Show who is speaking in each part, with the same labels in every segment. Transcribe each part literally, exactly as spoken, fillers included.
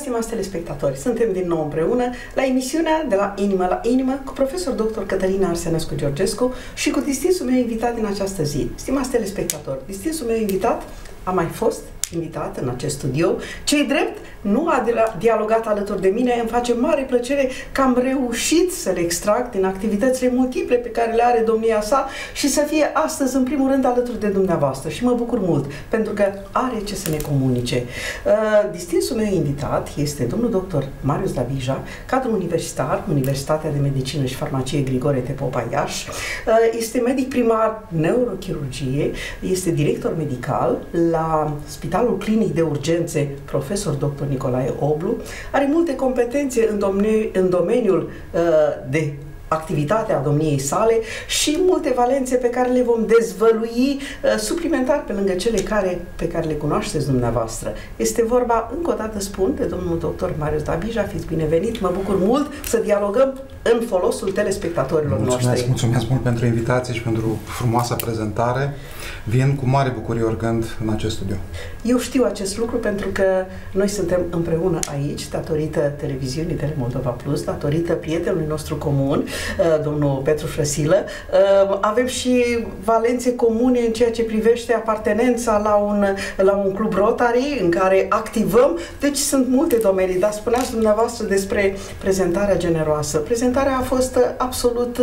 Speaker 1: stimați telespectatori! Suntem din nou împreună la emisiunea De la Inimă la Inimă cu profesor doctor Cătălina Arsenescu Georgescu și cu distinsul meu invitat din această zi. Stimați telespectatori, distinsul meu invitat a mai fost invitat în acest studio. Cei drept nu a dialogat alături de mine. Îmi face mare plăcere că am reușit să le extrag din activitățile multiple pe care le are domnia sa și să fie astăzi în primul rând alături de dumneavoastră. Și mă bucur mult pentru că are ce să ne comunice. Uh, distinsul meu invitat este domnul doctor Marius Dabija, cadru universitar, Universitatea de Medicină și Farmacie Grigore Tepopa Iași. Uh, este medic primar neurochirurgie, este director medical la Spitalul Clinic de Urgențe profesor doctor Nicolae Oblu, are multe competențe în, domne, în domeniul uh, de activitatea domniei sale și multe valențe pe care le vom dezvălui uh, suplimentar pe lângă cele care, pe care le cunoașteți dumneavoastră. Este vorba, încă o dată spun, de domnul doctor Marius Dabija. Fiți binevenit, mă bucur mult să dialogăm în folosul telespectatorilor
Speaker 2: mulțumesc,
Speaker 1: noștri.
Speaker 2: Mulțumesc mult pentru invitație și pentru frumoasa prezentare. Vin cu mare bucurie oricând în acest studio.
Speaker 1: Eu știu acest lucru pentru că noi suntem împreună aici, datorită televiziunii Telemoldova Plus, datorită prietenului nostru comun, domnul Petru Frăsilă. Avem și valențe comune în ceea ce privește apartenența la un, la un club Rotary în care activăm, deci sunt multe domenii, dar spuneați dumneavoastră despre prezentarea generoasă. Prezentarea a fost absolut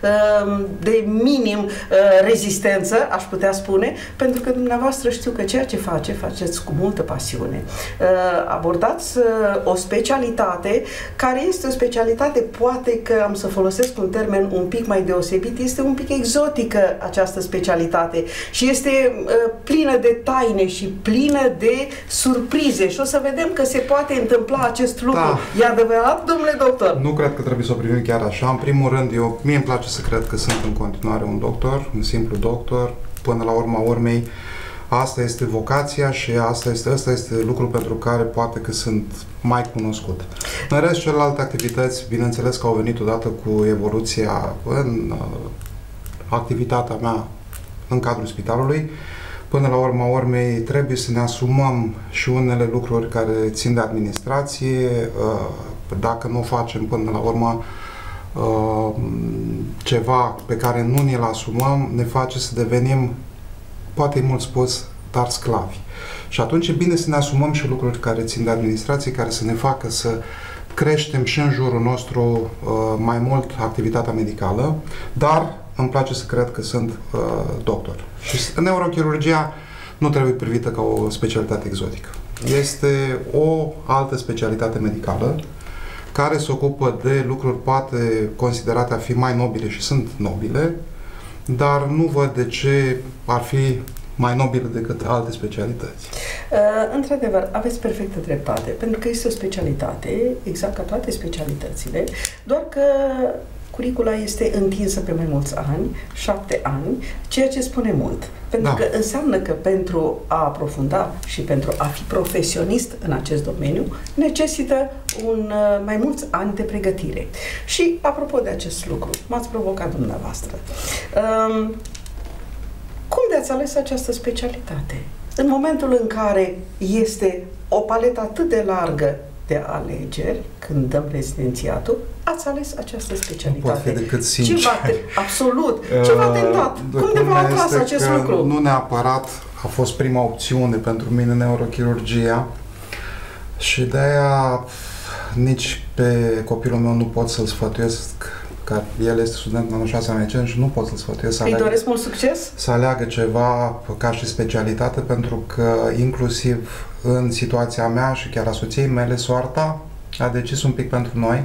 Speaker 1: de minim rezistență, aș putea spune, pentru că dumneavoastră știu că ceea ce face, faceți cu multă pasiune. Abordați o specialitate care este o specialitate, poate că am să folosesc un termen un pic mai deosebit, este un pic exotică această specialitate și este plină de taine și plină de surprize și o să vedem că se poate întâmpla acest lucru. Da. E adevărat, domnule doctor?
Speaker 2: Nu cred că trebuie să o privim chiar așa. În primul rând, eu, mie îmi place să cred că sunt în continuare un doctor, un simplu doctor. Până la urma urmei, asta este vocația și asta este, asta este lucrul pentru care poate că sunt mai cunoscut. În rest, celelalte activități, bineînțeles că au venit odată cu evoluția în uh, activitatea mea în cadrul spitalului. Până la urma urmei, trebuie să ne asumăm și unele lucruri care țin de administrație. Uh, dacă nu o facem până la urmă, Uh, ceva pe care nu ne-l asumăm, ne face să devenim, poate e mult spus, dar sclavi. Și atunci e bine să ne asumăm și lucruri care țin de administrație, care să ne facă să creștem și în jurul nostru uh, mai mult activitatea medicală, dar îmi place să cred că sunt uh, doctor. Și neurochirurgia nu trebuie privită ca o specialitate exotică. Este o altă specialitate medicală care se ocupă de lucruri poate considerate a fi mai nobile și sunt nobile, dar nu văd de ce ar fi mai nobile decât alte specialități.
Speaker 1: Uh, într-adevăr, aveți perfectă dreptate, pentru că este o specialitate, exact ca toate specialitățile, doar că curicula este întinsă pe mai mulți ani, șapte ani, ceea ce spune mult. Pentru da. că înseamnă că pentru a aprofunda și pentru a fi profesionist în acest domeniu, necesită un, mai mulți ani de pregătire. Și, apropo de acest lucru, m-ați provocat dumneavoastră. Um, cum de-ați ales această specialitate? În momentul în care este o paletă atât de largă de alegeri, când dăm rezidențiatul, ați ales această specialitate.
Speaker 2: Nu pot fi decât sincer.
Speaker 1: Ce v-a absolut. Ce v-a tentat? Uh, Cum de v-a atras acest lucru?
Speaker 2: Nu neapărat a fost prima opțiune pentru mine neurochirurgia și de-aia nici pe copilul meu nu pot să-l sfătuiesc, că el este student în anul șase la medicină și nu pot să-l sfătuiesc să
Speaker 1: Îi
Speaker 2: aleagă,
Speaker 1: doresc mult succes?
Speaker 2: să aleagă ceva ca și specialitate, pentru că inclusiv în situația mea și chiar a soției mele, soarta a decis un pic pentru noi.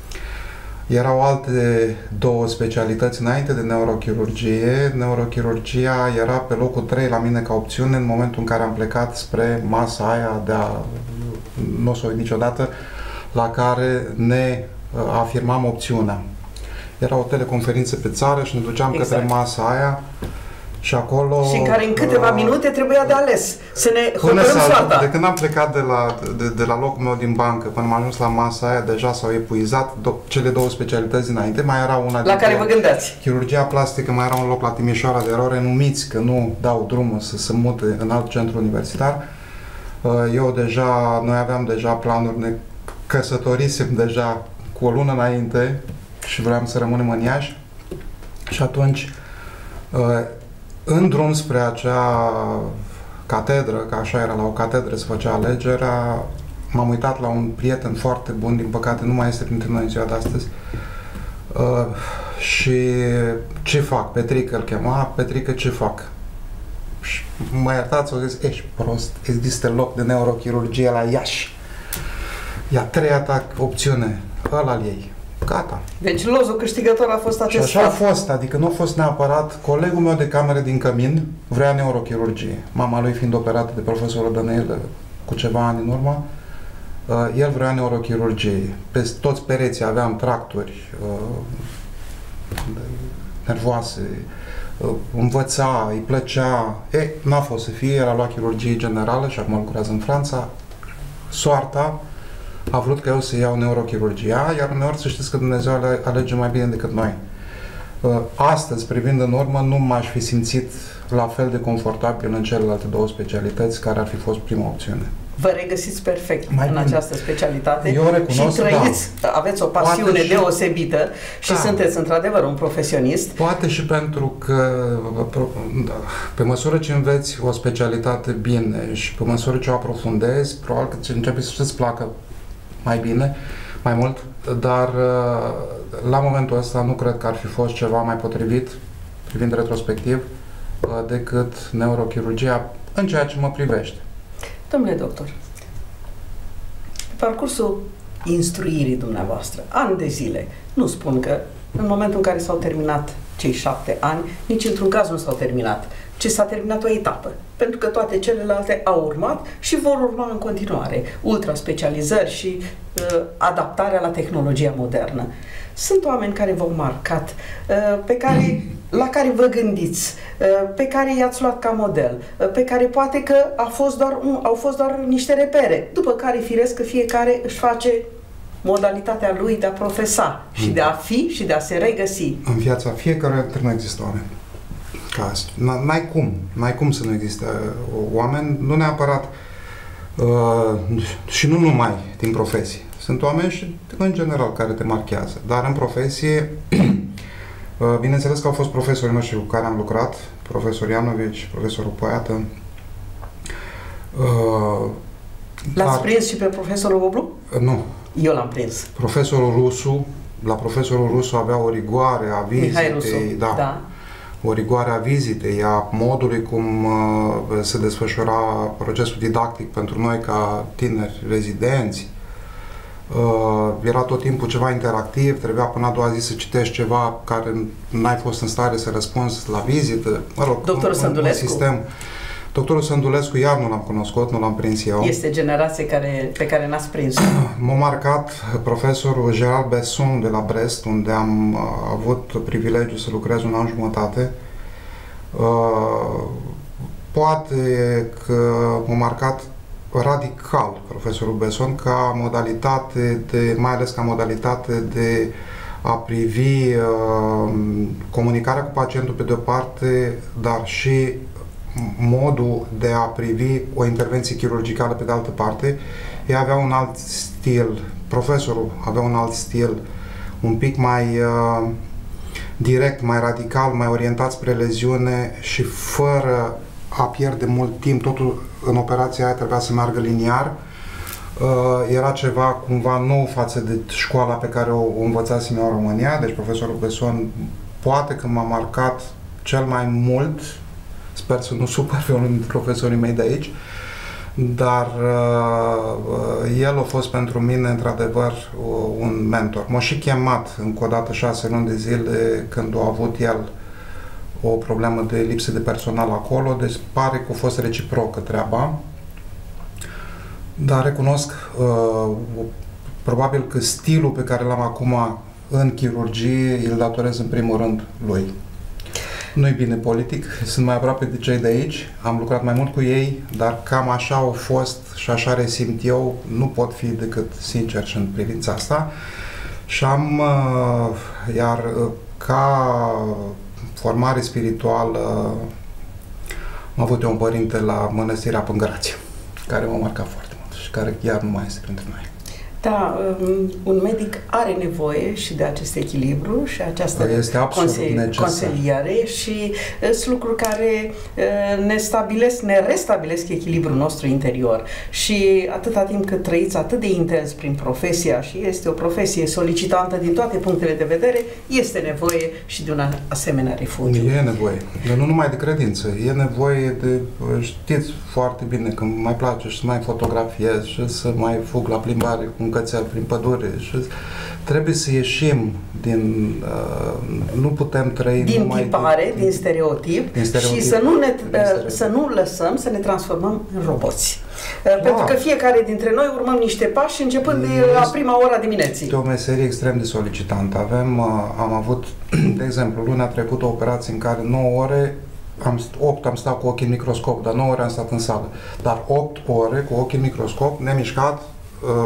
Speaker 2: Erau alte două specialități înainte de neurochirurgie. Neurochirurgia era pe locul trei la mine ca opțiune în momentul în care am plecat spre masa aia de a, nu o să uit niciodată, la care ne afirmam opțiunea. Era o teleconferință pe țară și ne duceam exact. către masa aia și acolo...
Speaker 1: Și care în câteva uh, minute trebuia de ales, să ne hotărâm soarta.
Speaker 2: De când am plecat de la, de, de la locul meu din bancă până am ajuns la masa aia, deja s-au epuizat do, cele două specialități dinainte. Mai era una
Speaker 1: la care vă gândeați.
Speaker 2: Chirurgia plastică, mai era un loc la Timișoara, de erau renumiți că nu dau drumul să se mute în alt centru universitar. Eu deja, noi aveam deja planuri, ne căsătorisem deja cu o lună înainte și vreau să rămânem în Iași. Și atunci, în drum spre acea catedră, că așa era, la o catedră se făcea alegerea, m-am uitat la un prieten foarte bun, din păcate nu mai este printre noi în ziua de astăzi, și ce fac? Petrică îl chema, Petrică, ce fac? Și mă iertați, o zis, ești prost, există loc de neurochirurgie la Iași. E a treia ta opțiune, ăla al ei. Gata.
Speaker 1: Deci lozul câștigător a fost acest
Speaker 2: Și așa a fost, adică nu a fost neapărat. Colegul meu de cameră din Cămin vrea neurochirurgie. Mama lui fiind operată de profesorul Dănăilă cu ceva ani în urmă, el vrea neurochirurgie. Pe toți pereții aveam tracturi nervoase, învăța, îi plăcea. E, n-a fost să fie, el a luat chirurgie generală și acum lucrează în Franța. Soarta a vrut că eu să iau neurochirurgia, iar uneori să știți că Dumnezeu alege mai bine decât noi. Astăzi, privind în urmă, nu m-aș fi simțit la fel de confortabil în celelalte două specialități care ar fi fost prima opțiune.
Speaker 1: Vă regăsiți perfect
Speaker 2: mai
Speaker 1: în
Speaker 2: bine.
Speaker 1: Această specialitate
Speaker 2: eu recunosc,
Speaker 1: și trăiți,
Speaker 2: da.
Speaker 1: aveți o pasiune
Speaker 2: și,
Speaker 1: deosebită și
Speaker 2: da.
Speaker 1: sunteți într-adevăr un profesionist.
Speaker 2: Poate și pentru că da, pe măsură ce înveți o specialitate bine și pe măsură ce o aprofundezi, probabil că începe să-ți placă mai bine, mai mult, dar la momentul ăsta nu cred că ar fi fost ceva mai potrivit, privind retrospectiv, decât neurochirurgia în ceea ce mă privește.
Speaker 1: Domnule doctor, pe parcursul instruirii dumneavoastră, ani de zile, nu spun că în momentul în care s-au terminat cei șapte ani, nici într-un caz nu s-au terminat, ci s-a terminat o etapă, pentru că toate celelalte au urmat și vor urma în continuare, ultraspecializări și uh, adaptarea la tehnologia modernă. Sunt oameni care v-au marcat, uh, pe care, la care vă gândiți, uh, pe care i-ați luat ca model, uh, pe care poate că a fost doar, um, au fost doar niște repere, după care firesc că fiecare își face modalitatea lui de a profesa și de a fi și de a se regăsi.
Speaker 2: În viața fiecare dintre noi există oameni. N-ai cum, n-ai cum să nu existe oameni, nu neapărat uh, și nu numai din profesie. Sunt oameni și în general care te marchează, dar în profesie, uh, bineînțeles că au fost profesorii noștri cu care am lucrat, profesor Ianovici, profesorul Poiată. Uh,
Speaker 1: L-ați
Speaker 2: dar,
Speaker 1: prins și pe profesorul Oblu?
Speaker 2: Uh, nu.
Speaker 1: Eu l-am prins.
Speaker 2: Profesorul Rusu, la profesorul Rusu avea o rigoare a vizitei, da.
Speaker 1: da.
Speaker 2: o rigoare a vizitei, a modului cum uh, se desfășura procesul didactic pentru noi ca tineri rezidenți. Uh, era tot timpul ceva interactiv, trebuia până a doua zi să citești ceva care n-ai fost în stare să răspunzi la vizită. Mă rog,
Speaker 1: Doctorul
Speaker 2: un,
Speaker 1: Sândulescu.
Speaker 2: Un sistem. Doctorul Sândulescu iar nu l-am cunoscut, nu l-am prins eu.
Speaker 1: Este generație care, pe care n-ați prins.
Speaker 2: M-a marcat profesorul Gerald Besson de la Brest, unde am uh, avut privilegiul să lucrez un an jumătate. Uh, poate că m-a marcat radical profesorul Besson ca modalitate de, mai ales ca modalitate de a privi uh, comunicarea cu pacientul pe de-o parte, dar și modul de a privi o intervenție chirurgicală pe de altă parte. Ei avea un alt stil, profesorul avea un alt stil, un pic mai uh, direct, mai radical, mai orientat spre leziune și fără a pierde mult timp. Totul în operația aia trebuia să meargă liniar. Uh, era ceva cumva nou față de școala pe care o, o învățasem eu în România, deci profesorul Besson poate că m-a marcat cel mai mult. Sper să nu supăr pe unul dintre profesorii mei de aici, dar uh, el a fost pentru mine, într-adevăr, un mentor. M-a și chemat încă o dată șase luni de zile când a avut el o problemă de lipsă de personal acolo, deci pare că a fost reciprocă treaba. Dar recunosc, uh, probabil că stilul pe care l-am acum în chirurgie îl datorez în primul rând lui. Nu-i bine politic, sunt mai aproape de cei de aici, am lucrat mai mult cu ei, dar cam așa au fost și așa resimt eu, nu pot fi decât sincer și în privința asta. Și am, iar ca formare spirituală, am avut eu un părinte la Mănăstirea Pângărație, care m-a marcat foarte mult și care chiar nu mai este printre noi.
Speaker 1: Da, un medic are nevoie și de acest echilibru și această
Speaker 2: conse-
Speaker 1: consiliare și sunt lucruri care ne stabilesc, ne restabilesc echilibrul nostru interior. Și atâta timp cât trăiți atât de intens prin profesia și este o profesie solicitantă din toate punctele de vedere, este nevoie și de un asemenea refugiu.
Speaker 2: E nevoie. Dar nu numai de credință. E nevoie de, știți foarte bine că mai place și să mai fotografiez și să mai fug la plimbare cu un cățel prin pădure și trebuie să ieșim din... Uh, nu putem trăi
Speaker 1: din
Speaker 2: numai
Speaker 1: tipare,
Speaker 2: de,
Speaker 1: din, stereotip,
Speaker 2: din stereotip
Speaker 1: și să nu, ne,
Speaker 2: din stereotip.
Speaker 1: să nu lăsăm să ne transformăm în roboți. Uh, Pentru că fiecare dintre noi urmăm niște pași începând de la prima ora dimineții.
Speaker 2: Este o meserie extrem de solicitantă. Avem, uh, am avut, de exemplu, luna trecută o operație în care nouă ore Am, opt am stat cu ochii în microscop, dar nouă ore am stat în sală. Dar opt ore cu ochii în microscop, nemișcat, uh,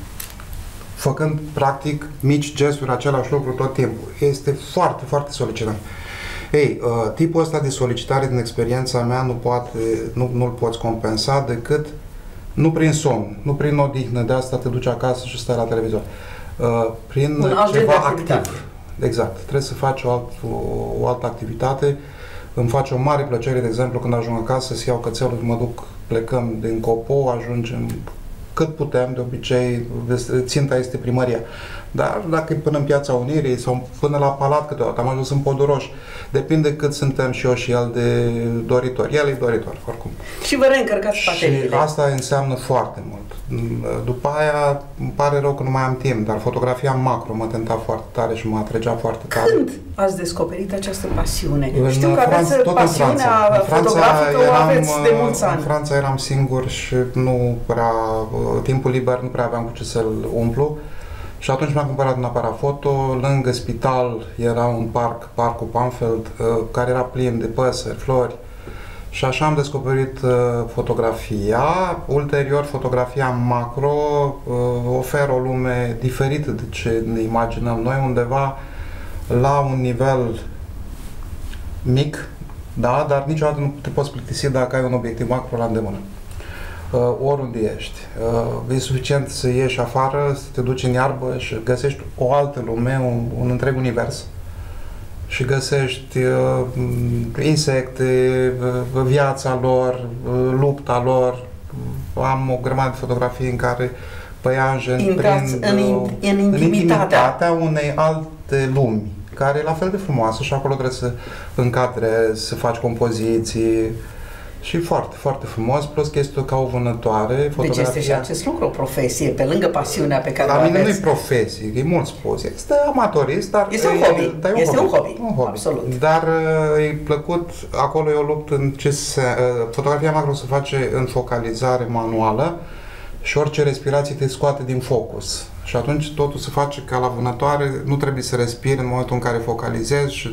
Speaker 2: făcând, practic, mici gesturi, același lucru tot timpul. Este foarte, foarte solicitant. Ei, uh, tipul ăsta de solicitare din experiența mea nu poate, nu, nu-l poți compensa decât nu prin somn, nu prin odihnă, de asta te duci acasă și stai la televizor. Uh, prin
Speaker 1: Un
Speaker 2: ceva activ. Exact. Trebuie să faci o, alt, o, o altă activitate. Îmi face o mare plăcere, de exemplu, când ajung acasă, să iau cățelul, mă duc, plecăm din Copo, ajungem cât putem, de obicei, ținta este primăria. Dar dacă e până în Piața Unirii sau până la Palat câteodată, am ajuns în Poduroș, depinde cât suntem și eu și el de doritori. El e doritor, oricum.
Speaker 1: Și vă reîncărcați bateriile.
Speaker 2: Și asta înseamnă foarte mult. După aia, îmi pare rău că nu mai am timp, dar fotografia macro mă tenta foarte tare și mă atrăgea foarte tare.
Speaker 1: Când ați descoperit această pasiune?
Speaker 2: În
Speaker 1: Știu că aveți
Speaker 2: Franța,
Speaker 1: pasiunea fotografică, o aveți de mulți ani.
Speaker 2: În Franța eram singur și nu prea, timpul liber nu prea aveam cu ce să-l umplu. Și atunci mi-am cumpărat un aparat foto, lângă spital era un parc, parcul Pamfeld, care era plin de păsări, flori. Și așa am descoperit uh, fotografia. Ulterior, fotografia macro uh, oferă o lume diferită de ce ne imaginăm noi, undeva la un nivel mic, da, dar niciodată nu te poți plictisi dacă ai un obiectiv macro la îndemână. Uh, oriunde ești. Uh, e suficient să ieși afară, să te duci în iarbă și găsești o altă lume, un, un întreg univers. Și găsești uh, insecte, uh, viața lor, uh, lupta lor. Am o grămadă de fotografii în care păianjeni prind
Speaker 1: în, in, în, intimitatea.
Speaker 2: în intimitatea unei alte lumi, care e la fel de frumoasă și acolo trebuie să încadrezi, să faci compoziții. Și foarte, foarte frumos, plus că este ca o vânătoare.
Speaker 1: Deci este și acest lucru, o profesie, pe lângă pasiunea pe care o
Speaker 2: aveți. La mine nu e profesie, e mult spus. Este amatorist, dar...
Speaker 1: Este un hobby. Dar e un este hobby. Un, hobby. un hobby, absolut.
Speaker 2: Dar e plăcut, acolo eu lupt în ce se... Fotografia macro se face în focalizare manuală și orice respirație te scoate din focus. Și atunci totul se face ca la vânătoare, nu trebuie să respiri în momentul în care focalizezi și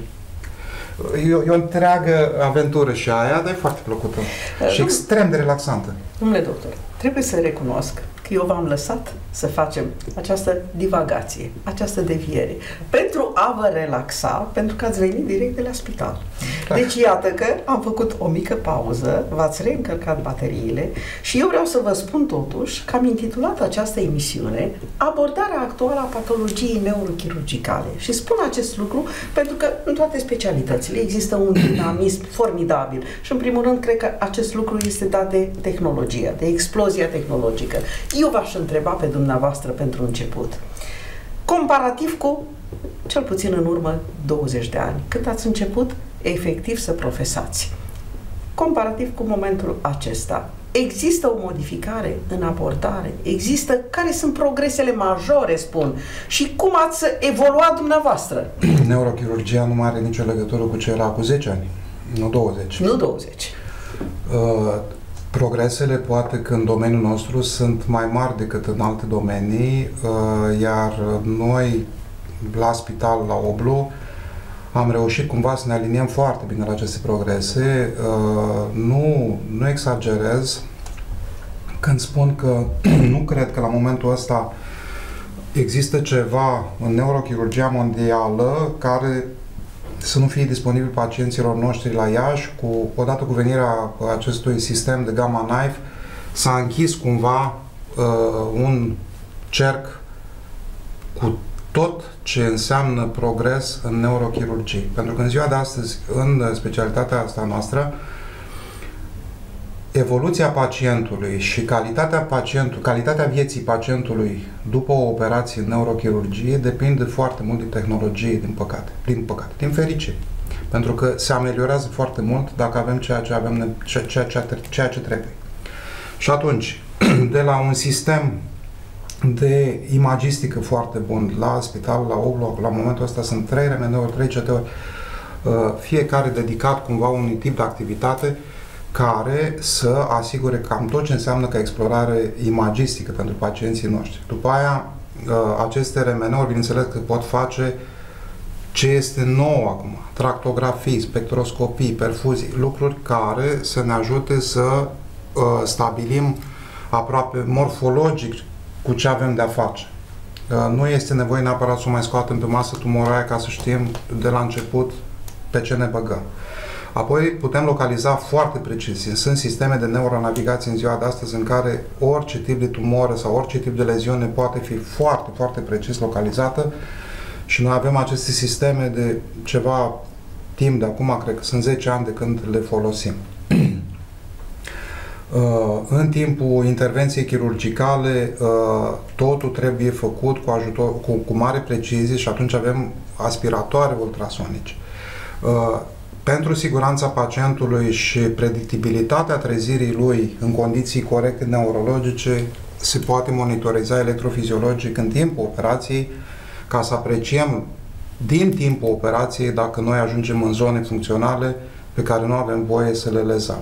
Speaker 2: E o, e o întreagă aventură și aia, dar e foarte plăcută uh, și extrem de relaxantă.
Speaker 1: Domnule doctor, trebuie să recunosc că eu v-am lăsat să facem această divagație, această deviere, pentru a vă relaxa, pentru că ați venit direct de la spital. Deci iată că am făcut o mică pauză, v-ați reîncărcat bateriile și eu vreau să vă spun totuși că am intitulat această emisiune Abordarea actuală a patologiei neurochirurgicale. Și spun acest lucru pentru că în toate specialitățile există un dinamism formidabil și în primul rând cred că acest lucru este dat de tehnologia, de explozia tehnologică. Eu v-aș întreba pe dumneavoastră pentru început, comparativ cu cel puțin în urmă douăzeci de ani, când ați început efectiv să profesați. Comparativ cu momentul acesta, există o modificare în abordare? Există? Care sunt progresele majore, spun? Și cum ați evoluat dumneavoastră?
Speaker 2: Neurochirurgia nu mai are nicio legătură cu ce era cu zece ani, nu douăzeci.
Speaker 1: Nu douăzeci.
Speaker 2: Uh, progresele, poate că în domeniul nostru, sunt mai mari decât în alte domenii, uh, iar noi, la spital, la Oblu, am reușit cumva să ne aliniem foarte bine la aceste progrese. Uh, nu, nu exagerez când spun că nu cred că la momentul ăsta există ceva în neurochirurgia mondială care să nu fie disponibil pacienților noștri la Iași. Cu, odată cu venirea acestui sistem de Gamma Knife, s-a închis cumva uh, un cerc cu tot ce înseamnă progres în neurochirurgie. Pentru că în ziua de astăzi, în specialitatea asta noastră, evoluția pacientului și calitatea pacientului, calitatea vieții pacientului după o operație în neurochirurgie depinde foarte mult de tehnologie, din păcate, din păcate, din fericire. Pentru că se ameliorează foarte mult dacă avem ceea ce avem, ceea ce, ceea ce trebuie. Și atunci, de la un sistem de imagistică foarte bun la spital, la Obloc, la momentul ăsta sunt trei R M D-uri, trei C T-uri, fiecare dedicat cumva unui tip de activitate care să asigure cam tot ce înseamnă ca explorare imagistică pentru pacienții noștri. După aia, aceste R M D-uri, bineînțeles că pot face ce este nou acum, tractografii, spectroscopii, perfuzii, lucruri care să ne ajute să uh, stabilim aproape morfologic cu ce avem de-a face. Uh, nu este nevoie neapărat să o mai scoatem pe masă tumoraia ca să știm de la început pe ce ne băgăm. Apoi putem localiza foarte precis. Sunt sisteme de neuronavigație în ziua de astăzi în care orice tip de tumoră sau orice tip de leziune poate fi foarte, foarte precis localizată. Și noi avem aceste sisteme de ceva timp de acum, cred că sunt zece ani de când le folosim. În timpul intervenției chirurgicale, totul trebuie făcut cu, ajutor, cu, cu mare precizie și atunci avem aspiratoare ultrasonice. Pentru siguranța pacientului și predictibilitatea trezirii lui în condiții corecte neurologice, se poate monitoriza electrofiziologic în timpul operației ca să apreciem din timpul operației dacă noi ajungem în zone funcționale pe care nu avem voie să le lezăm.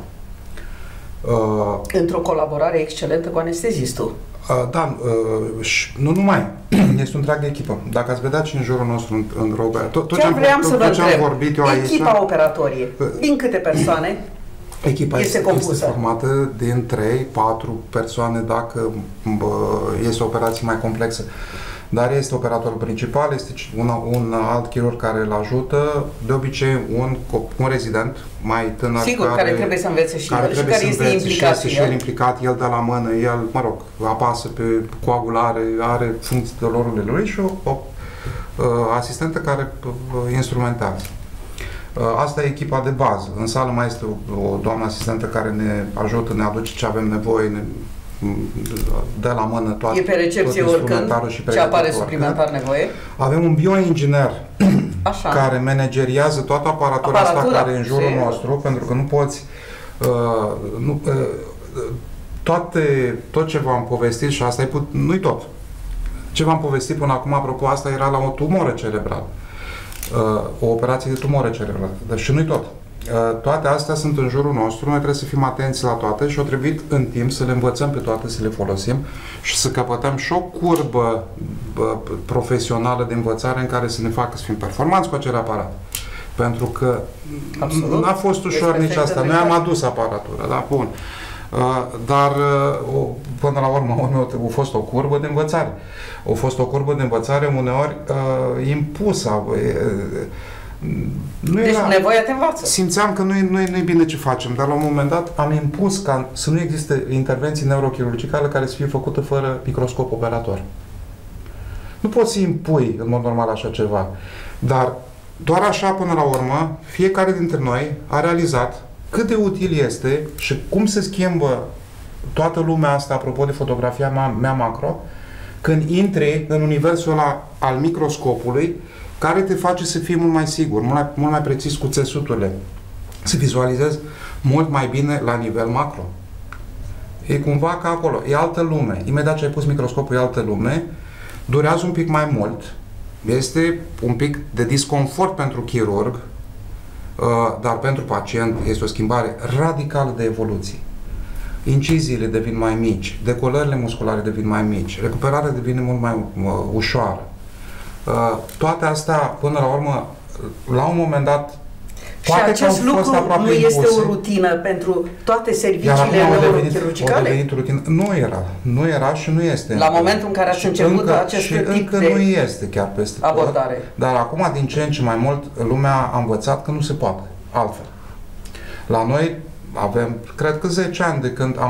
Speaker 1: Uh, Într-o colaborare excelentă cu anestezistul.
Speaker 2: Uh, da, uh, și nu numai. Este o întreagă echipă. Dacă ați vedea și în jurul nostru, în, în Robert, tot, tot ce am,
Speaker 1: vreau tot, să vă
Speaker 2: tot ce am
Speaker 1: întreb,
Speaker 2: vorbit eu aici...
Speaker 1: Echipa operatorie, uh, din câte persoane
Speaker 2: echipa
Speaker 1: este,
Speaker 2: este,
Speaker 1: compusă?
Speaker 2: este formată din trei patru persoane dacă bă, este o operație mai complexă. Dar este operatorul principal, este un, un alt chirurg care îl ajută, de obicei un, un rezident mai tânăr.
Speaker 1: Sigur, care, care trebuie să învețe și
Speaker 2: care
Speaker 1: el și care este implicat
Speaker 2: și, și el implicat, el de la mână, el, mă rog, apasă pe coagulare, are funcții de lorurile lui și o, o asistentă care instrumentează. Asta e echipa de bază. În sală mai este o, o doamnă asistentă care ne ajută, ne aduce ce avem nevoie, ne de la mână toate.
Speaker 1: E pe recepție oricând ce apare suplimentar nevoie?
Speaker 2: Avem un bioinginer
Speaker 1: Așa.
Speaker 2: care manageriază toată aparatura, aparatura asta care e în jurul se... nostru, pentru că nu poți uh, nu, uh, toate, tot ce v-am povestit și asta e put, nu-i tot. Ce v-am povestit până acum, apropo, asta era la o tumoră cerebrală. Uh, o operație de tumoră cerebrală. Dar și nu-i tot. Toate astea sunt în jurul nostru, noi trebuie să fim atenți la toate și o trebuit în timp să le învățăm pe toate, să le folosim și să căpătăm și o curbă bă, profesională de învățare în care să ne facă să fim performanți cu acel aparat. Pentru că n-a fost ușor nici asta. Noi am adus aparatura, da? Bun. Dar până la urmă a fost o curbă de învățare. A fost o curbă de învățare uneori impusă. Nu
Speaker 1: deci
Speaker 2: era,
Speaker 1: nevoia te învață.
Speaker 2: Simțeam că nu e, nu, e, nu e bine ce facem, dar la un moment dat am impus ca să nu existe intervenții neurochirurgicale care să fie făcute fără microscop operator. Nu poți să impui în mod normal așa ceva, dar doar așa până la urmă fiecare dintre noi a realizat cât de util este și cum se schimbă toată lumea asta, apropo de fotografia mea macro, când intri în universul ăla al microscopului, care te face să fii mult mai sigur, mult mai, mult mai precis cu țesuturile, să vizualizezi mult mai bine la nivel macro. E cumva ca acolo, e altă lume. Imediat ce ai pus microscopul, e altă lume, durează un pic mai mult, este un pic de disconfort pentru chirurg, dar pentru pacient este o schimbare radicală de evoluție. Inciziile devin mai mici, decolările musculare devin mai mici, recuperarea devine mult mai ușoară. Uh, toate astea, până la urmă, la un moment dat,
Speaker 1: și acest lucru nu este impuse, o rutină pentru toate serviciile neurochirurgicale?
Speaker 2: A devenit rutină. Nu era. Nu era și nu este.
Speaker 1: La momentul în care ați început
Speaker 2: încă,
Speaker 1: acest
Speaker 2: și
Speaker 1: tip
Speaker 2: încă
Speaker 1: de
Speaker 2: nu este chiar peste
Speaker 1: abordare.
Speaker 2: Tot, dar acum, din ce în ce mai mult, lumea a învățat că nu se poate altfel. La noi avem, cred că zece ani de când am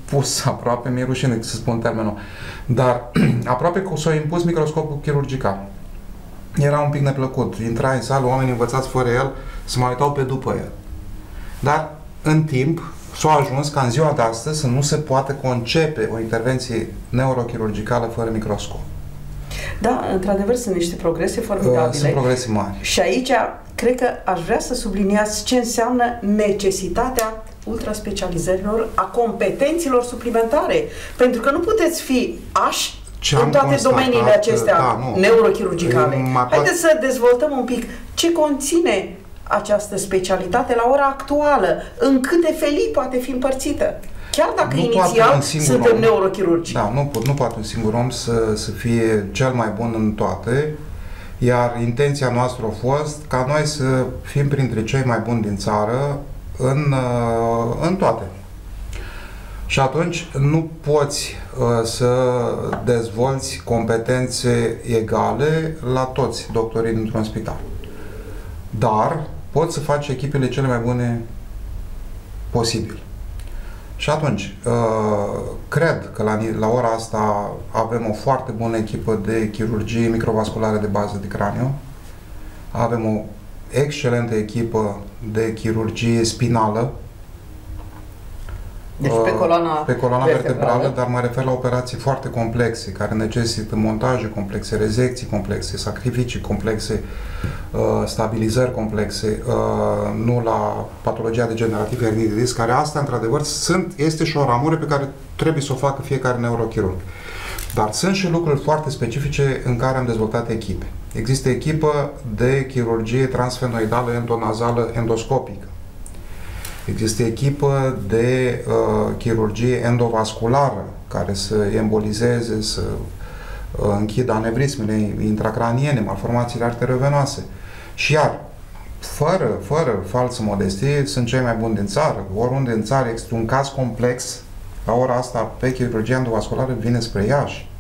Speaker 2: impus aproape, mi-e rușine să spun termenul, dar aproape că s-a impus microscopul chirurgical. Era un pic neplăcut. Intrai în sală, oamenii învățați fără el, se mai uitau pe după el. Dar, în timp, s-a ajuns ca în ziua de astăzi să nu se poate concepe o intervenție neurochirurgicală fără microscop.
Speaker 1: Da, într-adevăr, sunt niște progrese formidabile.
Speaker 2: Sunt progrese mari.
Speaker 1: Și aici, cred că aș vrea să subliniați ce înseamnă necesitatea ultraspecializărilor, a competențelor suplimentare. Pentru că nu puteți fi ași în toate domeniile acestea da, neurochirurgicale. Haideți să dezvoltăm un pic ce conține această specialitate la ora actuală, în câte felii poate fi împărțită. Chiar dacă nu inițial suntem om, neurochirurgi.
Speaker 2: Da, nu, nu poate un singur om să, să fie cel mai bun în toate, iar intenția noastră a fost ca noi să fim printre cei mai buni din țară în, în toate. Și atunci nu poți uh, să dezvolți competențe egale la toți doctorii dintr-un spital. Dar poți să faci echipele cele mai bune posibil. Și atunci, uh, cred că la, la ora asta avem o foarte bună echipă de chirurgie microvasculară de bază de craniu. Avem o excelentă echipă de chirurgie spinală.
Speaker 1: Deci pe coloana,
Speaker 2: pe coloana vertebrală, vertebrală, dar mă refer la operații foarte complexe, care necesită montaje complexe, rezecții complexe, sacrificii complexe, stabilizări complexe, nu la patologia degenerativă hernie de disc, care asta, într-adevăr, sunt, este și o ramură pe care trebuie să o facă fiecare neurochirurg. Dar sunt și lucruri foarte specifice în care am dezvoltat echipe. Există echipă de chirurgie transfenoidală endonazală endoscopică. Există echipă de uh, chirurgie endovasculară care să embolizeze, să uh, închidă anevrismele intracraniene, malformațiile arteriovenoase. Și iar, fără, fără falsă modestie, sunt cei mai buni din țară. Oriunde în țară există un caz complex, la ora asta, pe chirurgia endovasculară, vine spre Iași.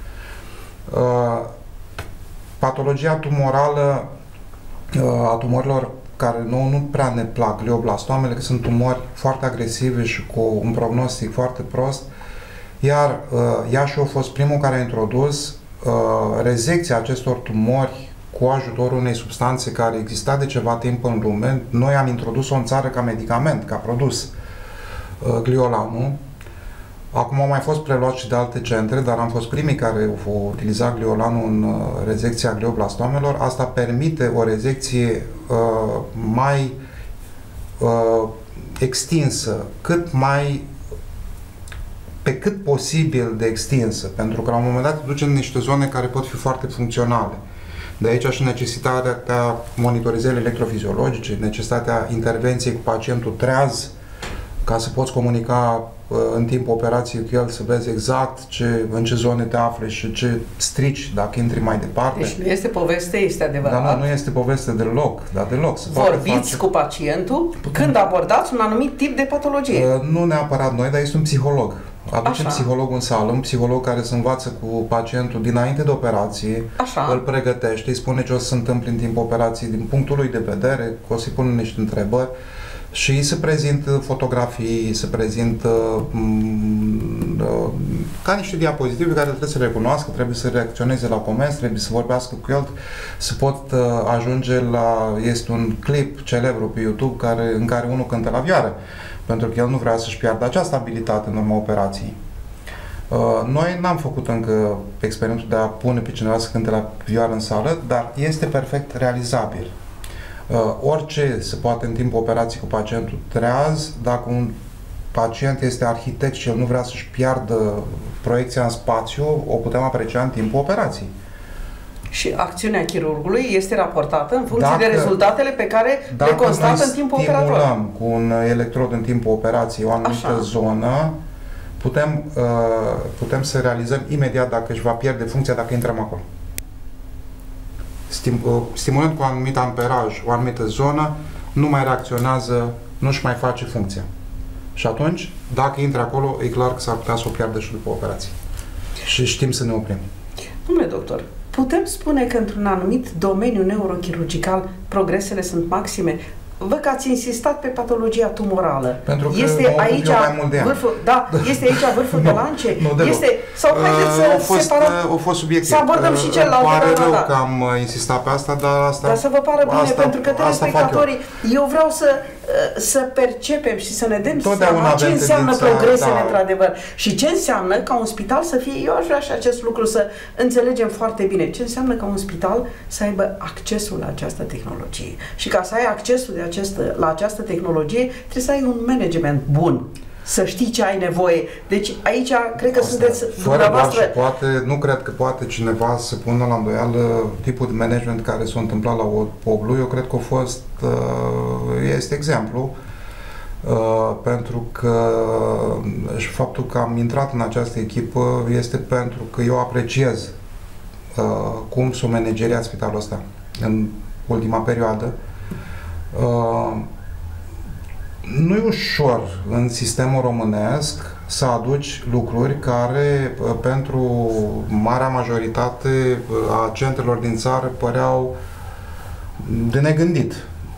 Speaker 2: Uh, patologia tumorală uh, a tumorilor care nu, nu prea ne plac, glioblastomele, că sunt tumori foarte agresive și cu un prognostic foarte prost, iar uh, Iașiul a fost primul care a introdus uh, rezecția acestor tumori cu ajutorul unei substanțe care exista de ceva timp în lume. Noi am introdus-o în țară ca medicament, ca produs, uh, gliolanul. Acum au mai fost preluat și de alte centre, dar am fost primii care au utilizat gliolanul în uh, rezecția glioblastomelor. Asta permite o rezecție uh, mai uh, extinsă, cât mai pe cât posibil de extinsă, pentru că la un moment dat te duce în niște zone care pot fi foarte funcționale. De aici și necesitatea monitorizării electrofiziologice, necesitatea intervenției cu pacientul treaz, ca să poți comunica uh, în timpul operației cu el, să vezi exact ce, în ce zone te afli și ce strici dacă intri mai departe.
Speaker 1: Deci nu este poveste, este adevărat.
Speaker 2: Dar nu, nu este poveste deloc, dar deloc. Se
Speaker 1: Vorbiți
Speaker 2: face...
Speaker 1: cu pacientul când abordați un anumit tip de patologie.
Speaker 2: Uh, nu neapărat noi, dar este un psiholog. Aducem
Speaker 1: Așa.
Speaker 2: psihologul în sală, un psiholog care se învață cu pacientul dinainte de operație,
Speaker 1: Așa.
Speaker 2: îl pregătește, îi spune ce o să se întâmple în timpul operației din punctul lui de vedere, o să-i pună niște întrebări. Și îi se prezintă fotografii, îi se prezintă ca niște diapozitive care trebuie să le recunoască, trebuie să reacționeze la comenzi, trebuie să vorbească cu el, să pot ajunge la... Este un clip celebru pe YouTube care, în care unul cântă la vioară, pentru că el nu vrea să-și piardă această abilitate în urma operației. Noi n-am făcut încă experimentul de a pune pe cineva să cânte la vioară în sală, dar este perfect realizabil. Uh, orice se poate în timpul operației cu pacientul treaz, dacă un pacient este arhitect și el nu vrea să-și piardă proiecția în spațiu, o putem aprecia în timpul operației.
Speaker 1: Și acțiunea chirurgului este raportată în funcție
Speaker 2: dacă,
Speaker 1: de rezultatele pe care le constată în timpul operator.
Speaker 2: Dacă stimulăm cu un electrod în timpul operației o anumită Așa. zonă, putem, uh, putem să realizăm imediat dacă își va pierde funcția, dacă intrăm acolo. Stimulând cu un anumit amperaj o anumită zonă, nu mai reacționează, nu-și mai face funcția. Și atunci, dacă intră acolo, e clar că s-ar putea să o piardă și după operație. Și știm să ne oprim.
Speaker 1: Domnule doctor, putem spune că într-un anumit domeniu neurochirurgical progresele sunt maxime? văd că ați insistat pe patologia tumorală.
Speaker 2: Pentru că
Speaker 1: este aici
Speaker 2: mai mult de ani.
Speaker 1: vârful, da, este aici vârful de lance.
Speaker 2: Nu,
Speaker 1: este sau haideți să
Speaker 2: au fost,
Speaker 1: separăm,
Speaker 2: au fost subiecte.
Speaker 1: să abordăm și celălalt.
Speaker 2: Pare
Speaker 1: da, da,
Speaker 2: rău
Speaker 1: da.
Speaker 2: că am insistat pe asta, dar asta...
Speaker 1: Dar să vă pară bine,
Speaker 2: asta,
Speaker 1: pentru că telespectatorii, eu. eu vreau să, să percepem și să ne dăm seama ce înseamnă progresele, da. într-adevăr. Și ce înseamnă ca un spital să fie, eu aș vrea și acest lucru să înțelegem foarte bine, ce înseamnă ca un spital să aibă accesul la această tehnologie. Și ca să ai accesul de acest, la această tehnologie, trebuie să ai un management bun. Să știi ce ai nevoie. Deci aici cred că asta, sunteți dumneavoastră...
Speaker 2: Fără poate, nu cred că poate cineva să pună la îndoială tipul de management care s-a întâmplat la Oblu. Eu cred că a fost, este exemplu, pentru că și faptul că am intrat în această echipă este pentru că eu apreciez cum s-o manageriat spitalul ăsta în ultima perioadă. Nu e ușor în sistemul românesc să aduci lucruri care pentru marea majoritate a centrelor din țară păreau de negândit.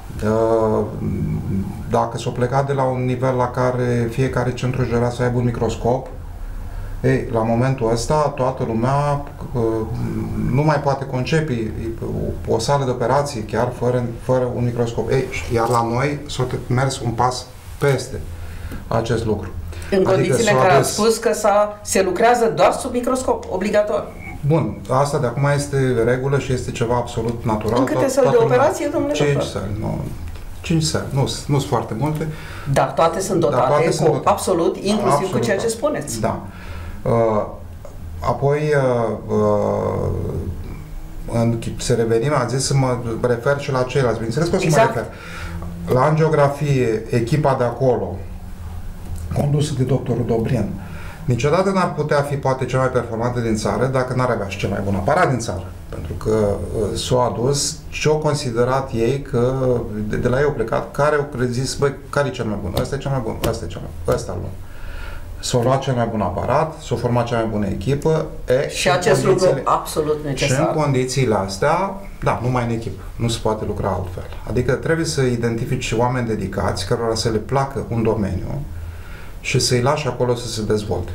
Speaker 2: Dacă s-o pleca de la un nivel la care fiecare centru își dorea să aibă un microscop, ei, la momentul ăsta toată lumea nu mai poate concepe o sală de operații chiar fără, fără un microscop. Ei, iar la noi s-a mers un pas peste acest lucru.
Speaker 1: În adică condițiile în care ați spus că se lucrează doar sub microscop, obligator.
Speaker 2: Bun, asta de acum este regulă și este ceva absolut natural.
Speaker 1: În câte săli de operație, domnule doctor?
Speaker 2: Cinci săli, nu. Cinci săli, nu, nu sunt foarte multe.
Speaker 1: Dar toate sunt dotate toate cu sunt dotate. absolut, inclusiv absolut, cu ceea ce spuneți.
Speaker 2: Da. Uh, apoi, uh, în, să revenim, am zis să mă refer și la ceilalți. Bineînțeles că o să exact. mă refer. La angiografie, echipa de acolo, condusă de doctorul Dobrin, niciodată n-ar putea fi poate cea mai performantă din țară dacă n-ar avea și cel mai bun aparat din țară. Pentru că uh, s-au adus și au considerat ei că de, de la ei au plecat, care au zis, băi, care e cel mai bun? Ăsta e cel mai bun, ăsta e cel mai bun, ăsta-l luăm. S-a luat cel mai bun aparat, s-a format cea mai bună echipă. E,
Speaker 1: și acest lucru absolut necesar.
Speaker 2: Și în condițiile astea, da, numai în echipă. Nu se poate lucra altfel. Adică trebuie să identifici oameni dedicați cărora să le placă un domeniu și să-i lași acolo să se dezvolte.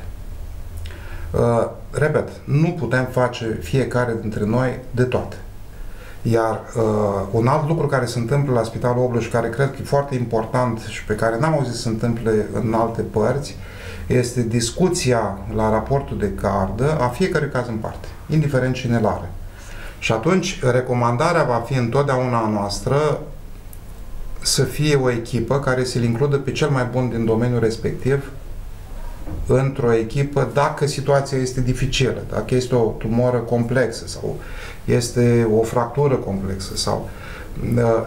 Speaker 2: Uh, repet, nu putem face fiecare dintre noi de toate. Iar uh, un alt lucru care se întâmplă la Spitalul Oblu și care cred că e foarte important și pe care n-am auzit să se întâmple în alte părți, este discuția la raportul de gardă a fiecărui caz în parte, indiferent cine îl are. Și atunci, recomandarea va fi întotdeauna a noastră să fie o echipă care să-l includă pe cel mai bun din domeniul respectiv într-o echipă dacă situația este dificilă, dacă este o tumoră complexă sau este o fractură complexă sau uh,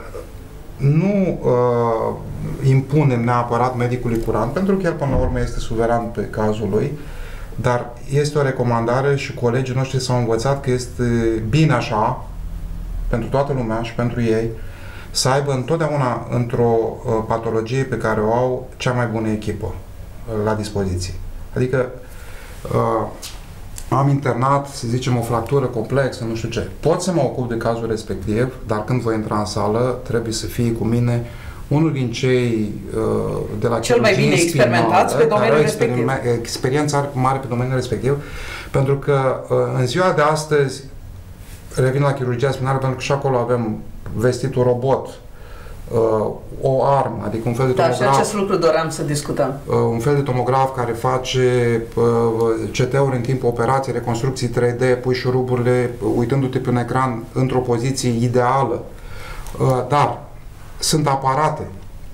Speaker 2: nu uh, impunem neapărat medicului curant, pentru că el până la urmă este suveran pe cazul lui, dar este o recomandare și colegii noștri s-au învățat că este bine așa pentru toată lumea și pentru ei să aibă întotdeauna într-o uh, patologie pe care o au cea mai bună echipă uh, la dispoziție. Adică uh, am internat, să zicem, o fractură complexă, nu știu ce. Pot să mă ocup de cazul respectiv, dar când voi intra în sală, trebuie să fie cu mine unul din cei uh, de la
Speaker 1: cel mai bine experimentați pe domeniul respectiv.
Speaker 2: Experiența mare pe domeniul respectiv, pentru că uh, în ziua de astăzi revin la chirurgia spinală, pentru că și acolo avem vestitul robot, uh, o armă, adică un fel de tomograf.
Speaker 1: Da, și acest lucru doream să discutăm.
Speaker 2: Uh, un fel de tomograf care face uh, C T-uri în timpul operației, reconstrucții trei D, pui șuruburile, uitându-te pe un ecran într-o poziție ideală. Uh, dar sunt aparate.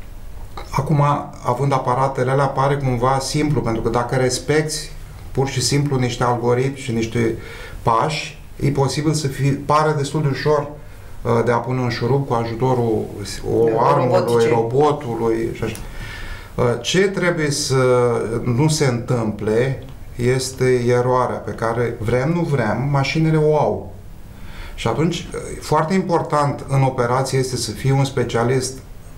Speaker 2: Acum, având aparatele alea, pare cumva simplu, pentru că dacă respecti pur și simplu niște algoritmi și niște pași, e posibil să fie, pare destul de ușor uh, de a pune un șurub cu ajutorul o armului, robotului și așa. Uh, ce trebuie să nu se întâmple este eroarea pe care vrem, nu vrem, mașinile o au. Și atunci, foarte important în operație este să fii un specialist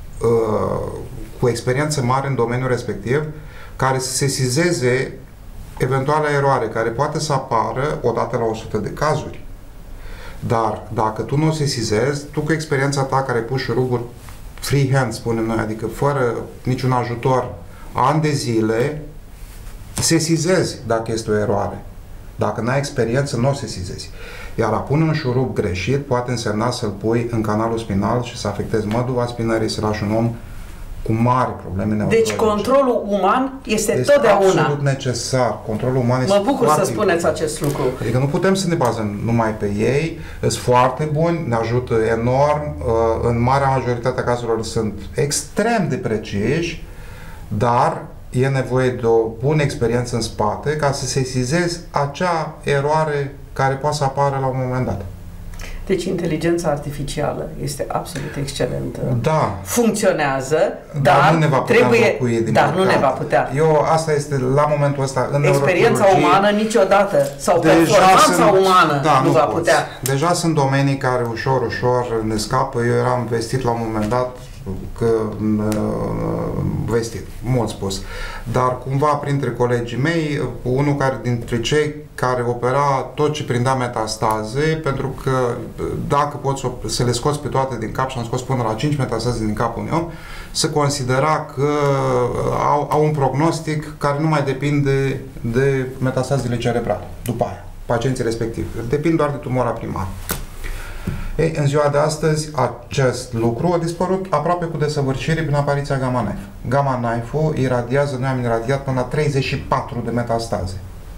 Speaker 2: uh, cu experiență mare în domeniul respectiv, care să sesizeze eventuala eroare, care poate să apară odată la o sută de cazuri. Dar dacă tu nu o sesizezi, tu cu experiența ta care pui șuruburi free hand, spunem noi, adică fără niciun ajutor, ani de zile, sesizezi dacă este o eroare. Dacă n-ai experiență, nu o sesizezi. Iar a pune un șurub greșit poate însemna să-l pui în canalul spinal și să afectezi măduva spinării, să lași un om cu mari probleme neurologice.
Speaker 1: Deci controlul uman este,
Speaker 2: este
Speaker 1: totdeauna
Speaker 2: absolut necesar. Controlul uman este
Speaker 1: Mă bucur să spuneți
Speaker 2: important.
Speaker 1: acest lucru.
Speaker 2: Adică nu putem să ne bazăm numai pe ei, sunt foarte buni, ne ajută enorm, în marea majoritate a cazurilor sunt extrem de preciși, dar e nevoie de o bună experiență în spate ca să sesizezi acea eroare care poate să apară la un moment dat.
Speaker 1: Deci inteligența artificială este absolut excelentă.
Speaker 2: Da.
Speaker 1: Funcționează,
Speaker 2: dar,
Speaker 1: dar
Speaker 2: nu ne va putea
Speaker 1: trebuie,
Speaker 2: înlocui, din
Speaker 1: dar
Speaker 2: păcate.
Speaker 1: nu ne va putea.
Speaker 2: Eu, asta este la momentul ăsta în
Speaker 1: Experiența umană niciodată sau
Speaker 2: deja
Speaker 1: performanța
Speaker 2: sunt,
Speaker 1: umană
Speaker 2: da,
Speaker 1: nu,
Speaker 2: nu
Speaker 1: va
Speaker 2: poți.
Speaker 1: putea.
Speaker 2: Deja sunt domenii care ușor, ușor ne scapă. Eu eram vestit la un moment dat că uh, vestit, mult spus. Dar cumva printre colegii mei, unul care dintre cei care opera tot ce prindea metastaze, pentru că dacă poți să le scoți pe toate din cap, și am scos până la cinci metastaze din capul unui om, se considera că au, au un prognostic care nu mai depinde de metastazele cerebrale, după aia, pacienții respectivi. Depind doar de tumora primară. Ei, în ziua de astăzi, acest lucru a dispărut aproape cu desăvârșire prin apariția Gamma Knife. Gamma Knife-ul iradiază, noi am iradiat până la treizeci și patru de metastaze.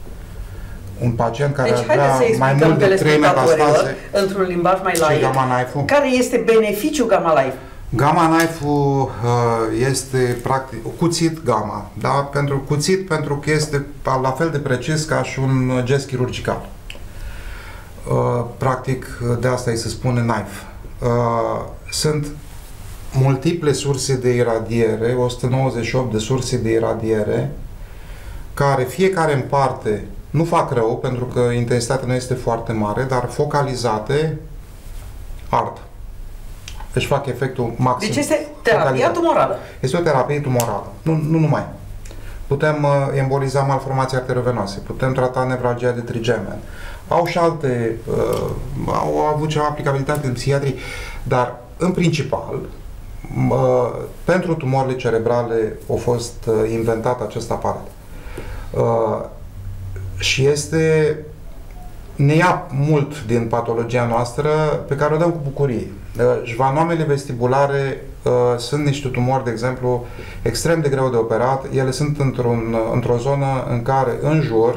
Speaker 2: Un pacient care
Speaker 1: deci,
Speaker 2: avea mai mult de trei metastaze,
Speaker 1: într-un limbaj mai laic, care este beneficiul Gamma Knife?
Speaker 2: Gamma Knife-ul uh, este practic cuțit gamma, da? Pentru cuțit pentru că este la fel de precis ca și un gest chirurgical. Uh, practic, de asta îi se spune knife. Uh, sunt multiple surse de iradiere, o sută nouăzeci și opt de surse de iradiere, care fiecare în parte nu fac rău, pentru că intensitatea nu este foarte mare, dar focalizate ard. Deci fac efectul maxim.
Speaker 1: Deci este terapia focalizat. tumorală.
Speaker 2: Este o terapie tumorală. Nu, nu numai. Putem uh, emboliza malformații arteriovenoase, putem trata nevralgia de trigemen. Au și alte, uh, au avut ceva aplicabilitate în psihiatrie, dar în principal, uh, pentru tumorile cerebrale a fost uh, inventat acest aparat. Uh, și este, ne ia mult din patologia noastră, pe care o dăm cu bucurie. Uh, Jvanoamele vestibulare uh, sunt niște tumori, de exemplu, extrem de greu de operat. Ele sunt într-un, într-o zonă în care, în jur,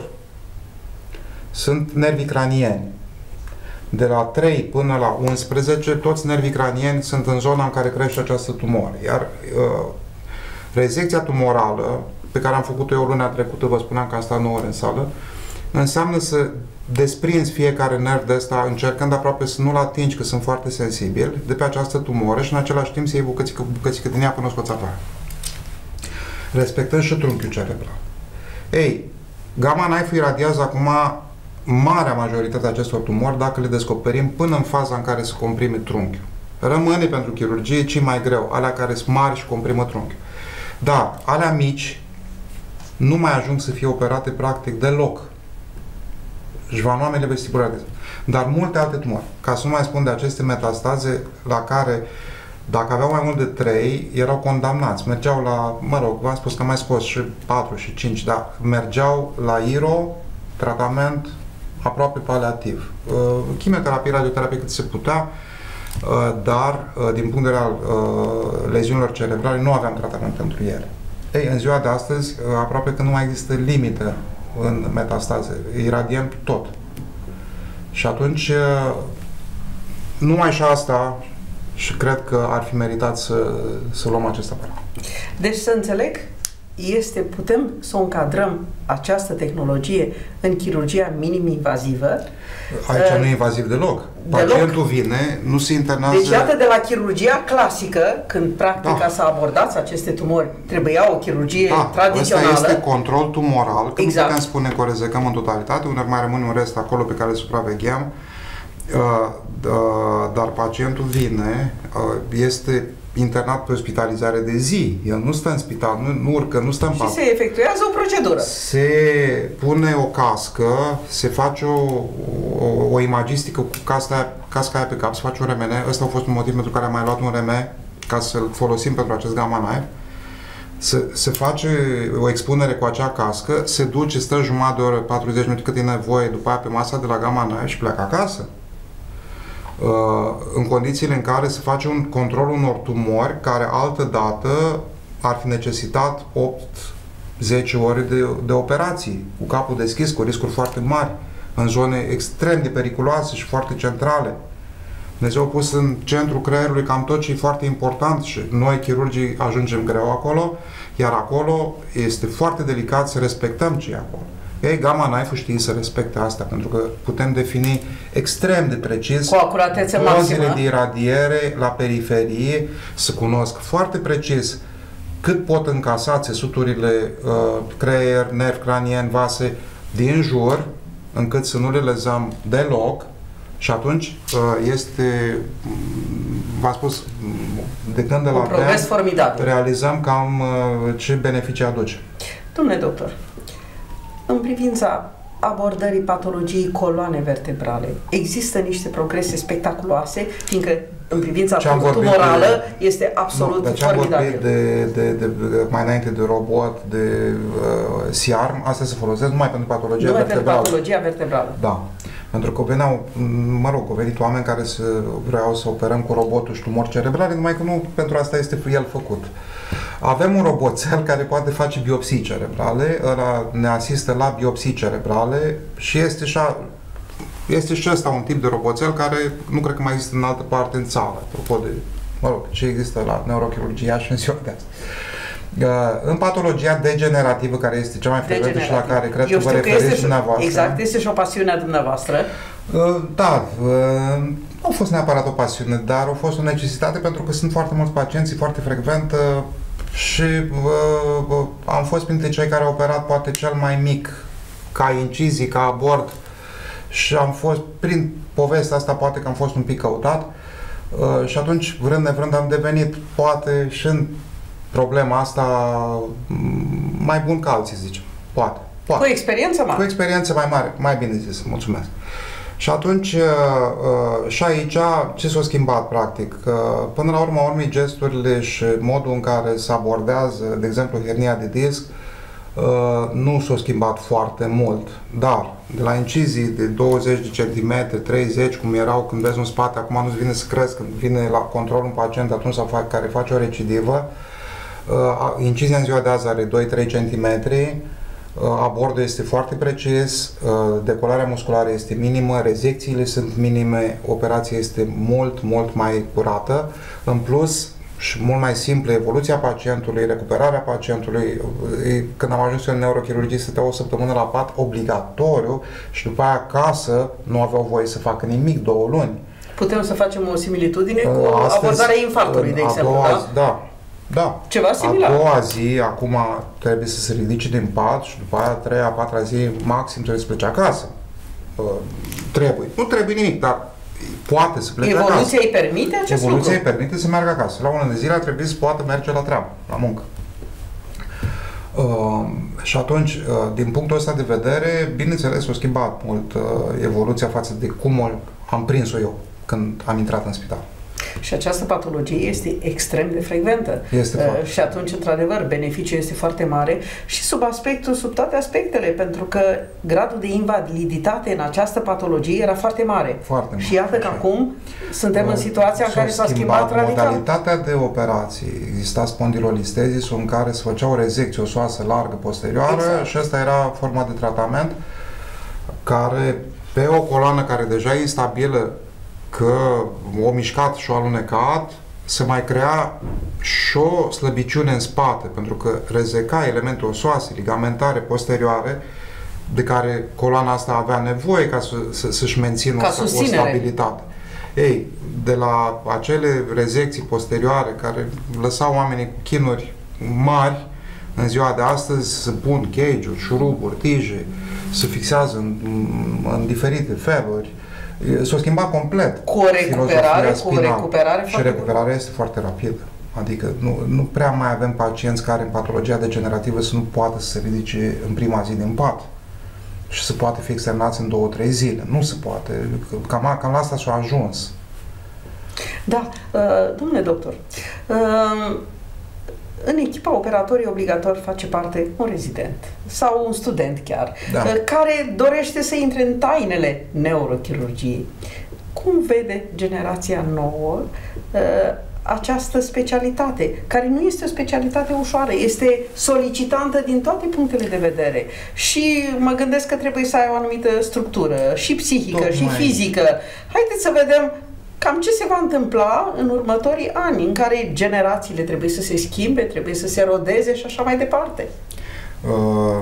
Speaker 2: sunt nervii cranieni. De la trei până la unsprezece, toți nervii cranieni sunt în zona în care crește această tumoră. Iar uh, rezecția tumorală, pe care am făcut-o eu luna trecută, vă spuneam că am stat nouă ore în sală, înseamnă să desprinzi fiecare nerv de ăsta, încercând aproape să nu-l atingi, că sunt foarte sensibili, de pe această tumoră și în același timp să iei bucățică, bucățică din ea până o scoți afară. Respectând și trunchiul cerebral. Ei, Gamma Knife iradiază acum marea majoritate a acestor tumori dacă le descoperim până în faza în care se comprime trunchiul. Rămâne pentru chirurgie cei mai greu, alea care sunt mari și comprimă trunchiul. Dar alea mici nu mai ajung să fie operate practic deloc. Jvanoamele vestibulare. Dar multe alte tumori. Ca să nu mai spun de aceste metastaze la care, dacă aveau mai mult de trei, erau condamnați. Mergeau la, mă rog, v-am spus că am mai scos și patru și cinci, dar mergeau la I R O, tratament aproape paliativ. Chimioterapie, radioterapie cât se putea, dar din punct de vedere al leziunilor cerebrale nu aveam tratament pentru ele. Ei, în ziua de astăzi, aproape că nu mai există limită în metastaze. Iradiem tot. Și atunci, numai și asta, și cred că ar fi meritat să, să luăm acest aparat. Deci
Speaker 1: să înțeleg, este, putem să o încadrăm această tehnologie în chirurgia minim-invazivă.
Speaker 2: Aici uh, nu e invaziv deloc. Pacientul deloc. vine, nu se internează...
Speaker 1: Deci iată, de la chirurgia clasică, când practica da. s-a abordat aceste tumori, trebuia o chirurgie da, tradițională.
Speaker 2: Asta este control tumoral, că
Speaker 1: exact.
Speaker 2: nu putem spune că o rezecăm în totalitate, unde mai rămâne un rest acolo pe care îl supraveghem, uh, uh, dar pacientul vine, uh, este internat pe ospitalizare de zi. El nu stă în spital, nu, nu urcă, nu stă în pat.
Speaker 1: Și se efectuează o procedură.
Speaker 2: Se pune o cască, se face o, o, o imagistică cu casca, casca aia pe cap, se face un remene. Ăsta a fost un motiv pentru care am mai luat un reme ca să-l folosim pentru acest gamma knife, se, se face o expunere cu acea cască, se duce, stă jumătate de oră, patruzeci minute cât e nevoie, după aia pe masa de la gamma knife și pleacă acasă. În condițiile în care se face un control unor tumori care altă dată ar fi necesitat opt zece ore de, de operații, cu capul deschis, cu riscuri foarte mari, în zone extrem de periculoase și foarte centrale. Dumnezeu a pus în centrul creierului cam tot ce e foarte important și noi, chirurgii, ajungem greu acolo, iar acolo este foarte delicat să respectăm ce e acolo. Ei, gamma knife-ul știe să respecte asta, pentru că putem defini extrem de precis
Speaker 1: cu acuratețe maximă
Speaker 2: dozele de iradiere la periferie, să cunosc foarte precis cât pot încasa țesuturile uh, creier, nervi cranieni, vase din jur, încât să nu le lezăm deloc. Și atunci este, v-am spus, de când de la
Speaker 1: un progres formidabil.
Speaker 2: Realizăm cam ce beneficii aduce.
Speaker 1: Domnule doctor, în privința abordării patologiei coloane vertebrale, există niște progrese spectaculoase, fiindcă în privința tumorală de, este absolut
Speaker 2: nu,
Speaker 1: formidabil.
Speaker 2: De, de, de, de, mai înainte de robot, de uh, S I A R M, astea se folosesc numai pentru patologia
Speaker 1: numai
Speaker 2: vertebrală.
Speaker 1: pentru patologia vertebrală.
Speaker 2: Da. Pentru că veneau, mă rog, au venit oameni care să vreau să operăm cu robotul și tumori cerebrale, numai că nu pentru asta este el făcut. Avem un roboțel care poate face biopsii cerebrale, ăla ne asistă la biopsii cerebrale și este și, a, este și ăsta un tip de roboțel care nu cred că mai există în altă parte în țară, apropo de, mă rog, ce există la neurochirurgia și în ziua de azi. În patologia degenerativă, care este cea mai frecventă și la care cred
Speaker 1: Eu
Speaker 2: că vă referiți dumneavoastră.
Speaker 1: Exact, este și o pasiune a dumneavoastră.
Speaker 2: Da, nu a fost neapărat o pasiune, dar a fost o necesitate pentru că sunt foarte mulți pacienți, foarte frecvent și am fost printre cei care au operat poate cel mai mic ca incizii, ca abord și am fost, prin povestea asta, poate că am fost un pic căutat și atunci, vrând nevrând, am devenit poate și în problema asta mai bun ca alții, zicem. Poate. Poate.
Speaker 1: Cu experiență mare.
Speaker 2: Cu experiență mai mare. Mai bine zis. Mulțumesc. Și atunci, și aici, ce s-a schimbat, practic? Până la urmă, urmei, gesturile și modul în care se abordează, de exemplu, hernia de disc, nu s-a schimbat foarte mult. Dar, de la incizii de douăzeci de centimetri, treizeci, cum erau când vezi un spate, acum nu-ți vine să crezi, când vine la control un pacient atunci sau fac, care face o recidivă, Uh, incizia în ziua de azi are doi trei centimetri, uh, abordul este foarte precis, uh, decolarea musculară este minimă, rezecțiile sunt minime, operația este mult, mult mai curată. În plus, și mult mai simplă, evoluția pacientului, recuperarea pacientului. Când am ajuns eu în neurochirurgie, stăteau o săptămână la pat, obligatoriu, și după aia acasă nu aveau voie să facă nimic, două luni.
Speaker 1: Putem să facem o similitudine cu Astăzi, abordarea infarctului, de exemplu,
Speaker 2: doua,
Speaker 1: da?
Speaker 2: Da. Da.
Speaker 1: Ceva similar.
Speaker 2: A doua zi, acum trebuie să se ridice din pat și după aia, a treia, a patra zi, maxim trebuie să plece acasă. Uh, trebuie. Nu trebuie nimic, dar poate să plece
Speaker 1: Evoluția
Speaker 2: acasă.
Speaker 1: îi permite acest
Speaker 2: Evoluția
Speaker 1: lucru?
Speaker 2: îi permite să meargă acasă. La una de zile trebuie să poată merge la treabă, la muncă. Uh, și atunci, uh, din punctul ăsta de vedere, bineînțeles, s-a schimbat mult uh, evoluția față de cum am prins-o eu când am intrat în spital.
Speaker 1: Și această patologie este extrem de frecventă.
Speaker 2: Este
Speaker 1: uh, și atunci, într-adevăr, beneficiul este foarte mare și sub aspectul, sub toate aspectele, pentru că gradul de invaliditate în această patologie era foarte mare.
Speaker 2: Foarte mare.
Speaker 1: Și iată că acum suntem în situația în care s-a schimbat radical.
Speaker 2: Modalitatea de operații. Exista spondilolistezisul în care se făcea o rezecție osoasă largă posterioară, exact. Și asta era forma de tratament care, pe o coloană care deja e instabilă, că o mișcat și o alunecat, se mai crea și o slăbiciune în spate, pentru că rezeca elemente osoase, ligamentare, posterioare, de care coloana asta avea nevoie ca să, să, să-și mențină
Speaker 1: ca
Speaker 2: o, o stabilitate. Ei, de la acele rezecții posterioare care lăsau oamenii cu chinuri mari, în ziua de astăzi se pun cage-uri, șuruburi, tije, se fixează în, în diferite feluri. S-a schimbat complet.
Speaker 1: Cu o recuperare, cu o recuperare
Speaker 2: și recuperarea este foarte rapidă. Adică nu, nu prea mai avem pacienți care în patologia degenerativă să nu poată să se ridice în prima zi din pat și să poate fi externați în două, trei zile. Nu se poate. Cam, cam la asta s-a ajuns.
Speaker 1: Da, domnule doctor, în echipa operatorii obligatori face parte un rezident sau un student chiar, da, care dorește să intre în tainele neurochirurgiei. Cum vede generația nouă această specialitate, care nu este o specialitate ușoară, este solicitantă din toate punctele de vedere și mă gândesc că trebuie să ai o anumită structură și psihică, tocmai, și fizică. Haideți să vedem cam ce se va întâmpla în următorii ani, în care generațiile trebuie să se schimbe, trebuie să se rodeze și așa mai departe. Uh,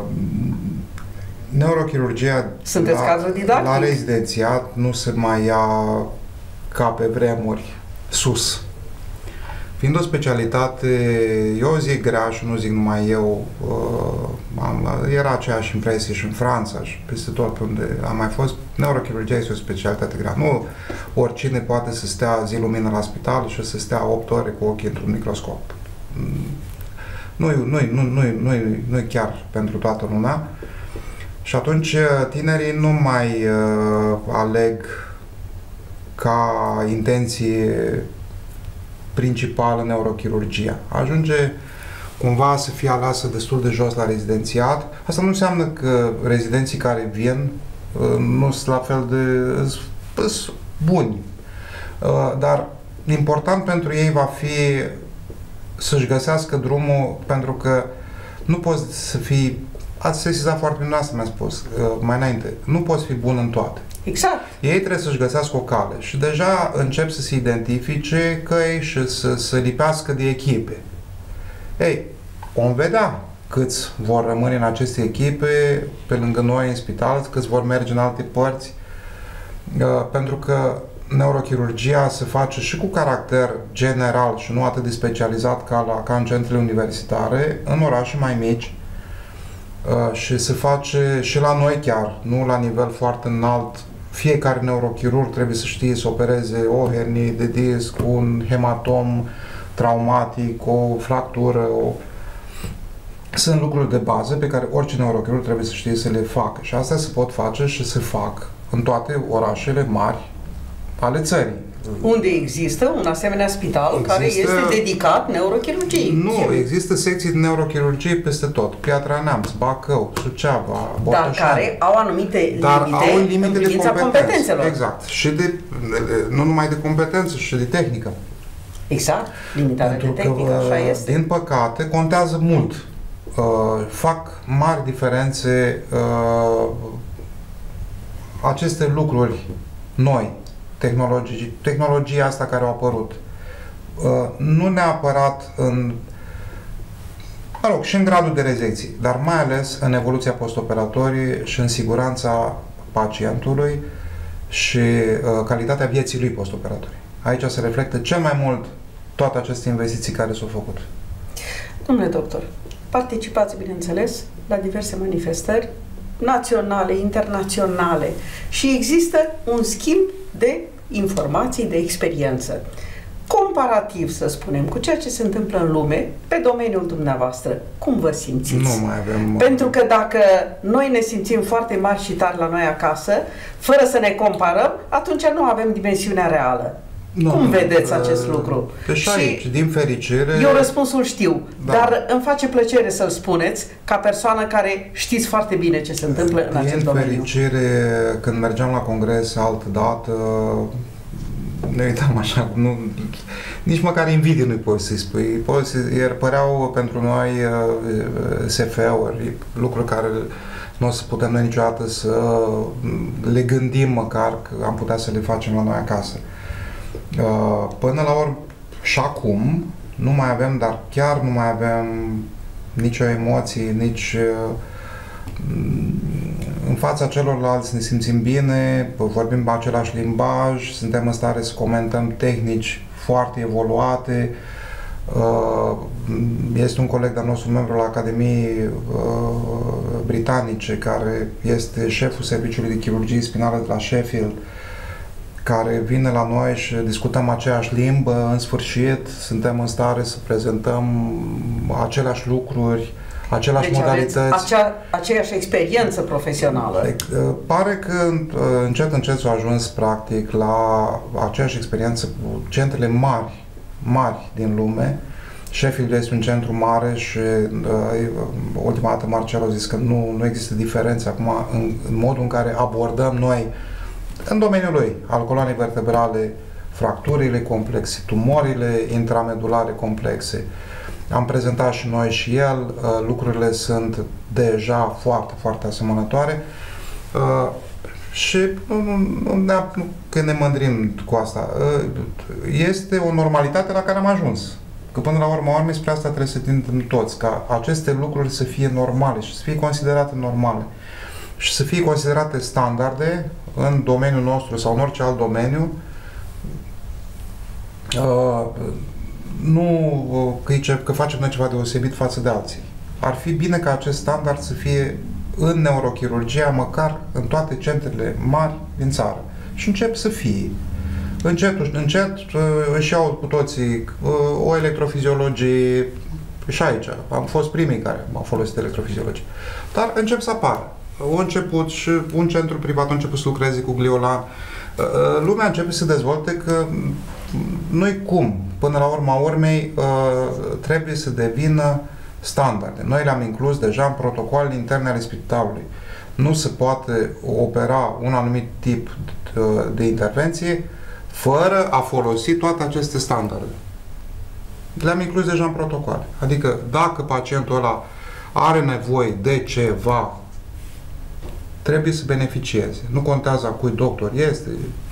Speaker 2: neurochirurgia
Speaker 1: Sunteți
Speaker 2: la,
Speaker 1: cadru didactic?
Speaker 2: La rezidențiat nu se mai ia ca pe vremuri sus. Fiind o specialitate, eu zic grea și nu zic numai eu, uh, am, era aceeași impresie și în Franța și peste tot unde am mai fost. Neurochirurgia este o specialitate grea. Nu oricine poate să stea zi lumină la spital și să stea opt ore cu ochii într-un microscop. Nu e nu, nu, nu, nu, nu chiar pentru toată lumea. Și atunci tinerii nu mai uh, aleg ca intenție principală neurochirurgia. Ajunge cumva să fie aleasă destul de jos la rezidențiat. Asta nu înseamnă că rezidenții care vin nu sunt la fel de sunt buni. Dar important pentru ei va fi să-și găsească drumul, pentru că nu poți să fii, ați sesizat foarte bine, asta mi-a spus mai înainte, nu poți fi bun în toate.
Speaker 1: Exact.
Speaker 2: Ei trebuie să-și găsească o cale și deja încep să se identifice căi și să se lipească de echipe. Ei, vom vedea câți vor rămâne în aceste echipe pe lângă noi în spital, câți vor merge în alte părți, pentru că neurochirurgia se face și cu caracter general și nu atât de specializat ca, la, ca în centrele universitare, în orașe mai mici, și se face și la noi chiar, nu la nivel foarte înalt. Fiecare neurochirurg trebuie să știe să opereze o hernie de disc, un hematom traumatic, o fractură. O... Sunt lucruri de bază pe care orice neurochirurg trebuie să știe să le facă. Și astea se pot face și se fac în toate orașele mari ale țării.
Speaker 1: Unde există un asemenea spital există, care este dedicat neurochirurgiei.
Speaker 2: Nu, există secții de neurochirurgie peste tot. Piatra Neamț, Bacău, Suceava,
Speaker 1: Dar care au anumite
Speaker 2: Dar
Speaker 1: limite,
Speaker 2: au limite
Speaker 1: în
Speaker 2: de
Speaker 1: privința competențelor.
Speaker 2: Exact. Și de, nu numai de competență, și de tehnică.
Speaker 1: Exact. Limitarea de tehnică,
Speaker 2: că,
Speaker 1: așa este.
Speaker 2: Din păcate, contează mult. Uh, fac mari diferențe uh, aceste lucruri noi. Tehnologii, tehnologia asta care a apărut. Uh, nu neapărat în, mă rog, și în gradul de rezecție, dar mai ales în evoluția postoperatorie și în siguranța pacientului și uh, calitatea vieții lui postoperatorie. Aici se reflectă cel mai mult toate aceste investiții care s-au făcut.
Speaker 1: Domnule doctor, participați, bineînțeles, la diverse manifestări naționale, internaționale și există un schimb de informații, de experiență. Comparativ, să spunem, cu ceea ce se întâmplă în lume, pe domeniul dumneavoastră, cum vă simțiți?
Speaker 2: Nu mai avem...
Speaker 1: Pentru că dacă noi ne simțim foarte mari și tari la noi acasă, fără să ne comparăm, atunci nu avem dimensiunea reală. Nu, cum vedeți uh, acest lucru?
Speaker 2: Și aici, din fericire...
Speaker 1: Eu răspunsul știu, da, dar îmi face plăcere să-l spuneți ca persoană care știți foarte bine ce se întâmplă în acest
Speaker 2: din
Speaker 1: domeniu.
Speaker 2: Din fericire, când mergeam la congres altă dată, ne uitam așa, nu, nici măcar invidie nu poți să-i spui. Poți să, iar păreau pentru noi S F-uri, lucruri care nu o să putem noi niciodată să le gândim măcar că am putea să le facem la noi acasă. Până la urmă, și acum, nu mai avem, dar chiar nu mai avem nicio emoție, nici în fața celorlalți ne simțim bine, vorbim același limbaj, suntem în stare să comentăm tehnici foarte evoluate. Este un coleg de-al nostru, membru la Academiei Britanice, care este șeful Serviciului de Chirurgie Spinală de la Sheffield, care vine la noi și discutăm aceeași limbă, în sfârșit suntem în stare să prezentăm aceleași lucruri, aceleași
Speaker 1: deci
Speaker 2: modalități.
Speaker 1: Acea, aceeași experiență profesională.
Speaker 2: Deci, pare că încet, încet s-a ajuns practic la aceeași experiență cu centrele mari, mari din lume. Sheffield este un centru mare și uh, ultima dată Marcel a zis că nu, nu există diferențe acum în, în modul în care abordăm noi în domeniul lui, al coloanei vertebrale, fracturile complexe, tumorile intramedulare complexe. Am prezentat și noi și el, uh, lucrurile sunt deja foarte, foarte asemănătoare uh, și nu, nu, nu, nu că ne mândrim cu asta. Uh, este o normalitate la care am ajuns. Că până la urmă, urmei, spre asta trebuie să tindem toți, ca aceste lucruri să fie normale și să fie considerate normale și să fie considerate standarde în domeniul nostru sau în orice alt domeniu. Uh, nu că, e, că facem noi ceva deosebit față de alții. Ar fi bine ca acest standard să fie în neurochirurgia, măcar în toate centrele mari din țară. Și încep să fie. Încet, încet își iau cu toții o electrofiziologie și aici. Am fost primii care au folosit electrofiziologie. Dar încep să apară. Au început și un centru privat a început să lucreze cu gliolan. Lumea începe să se dezvolte că nu-i cum. Până la urma urmei trebuie să devină standarde. Noi le-am inclus deja în protocoalele interne ale spitalului. Nu se poate opera un anumit tip de intervenție fără a folosi toate aceste standarde. Le-am inclus deja în protocol. Adică dacă pacientul ăla are nevoie de ceva, trebuie să beneficieze. Nu contează a cui doctor este.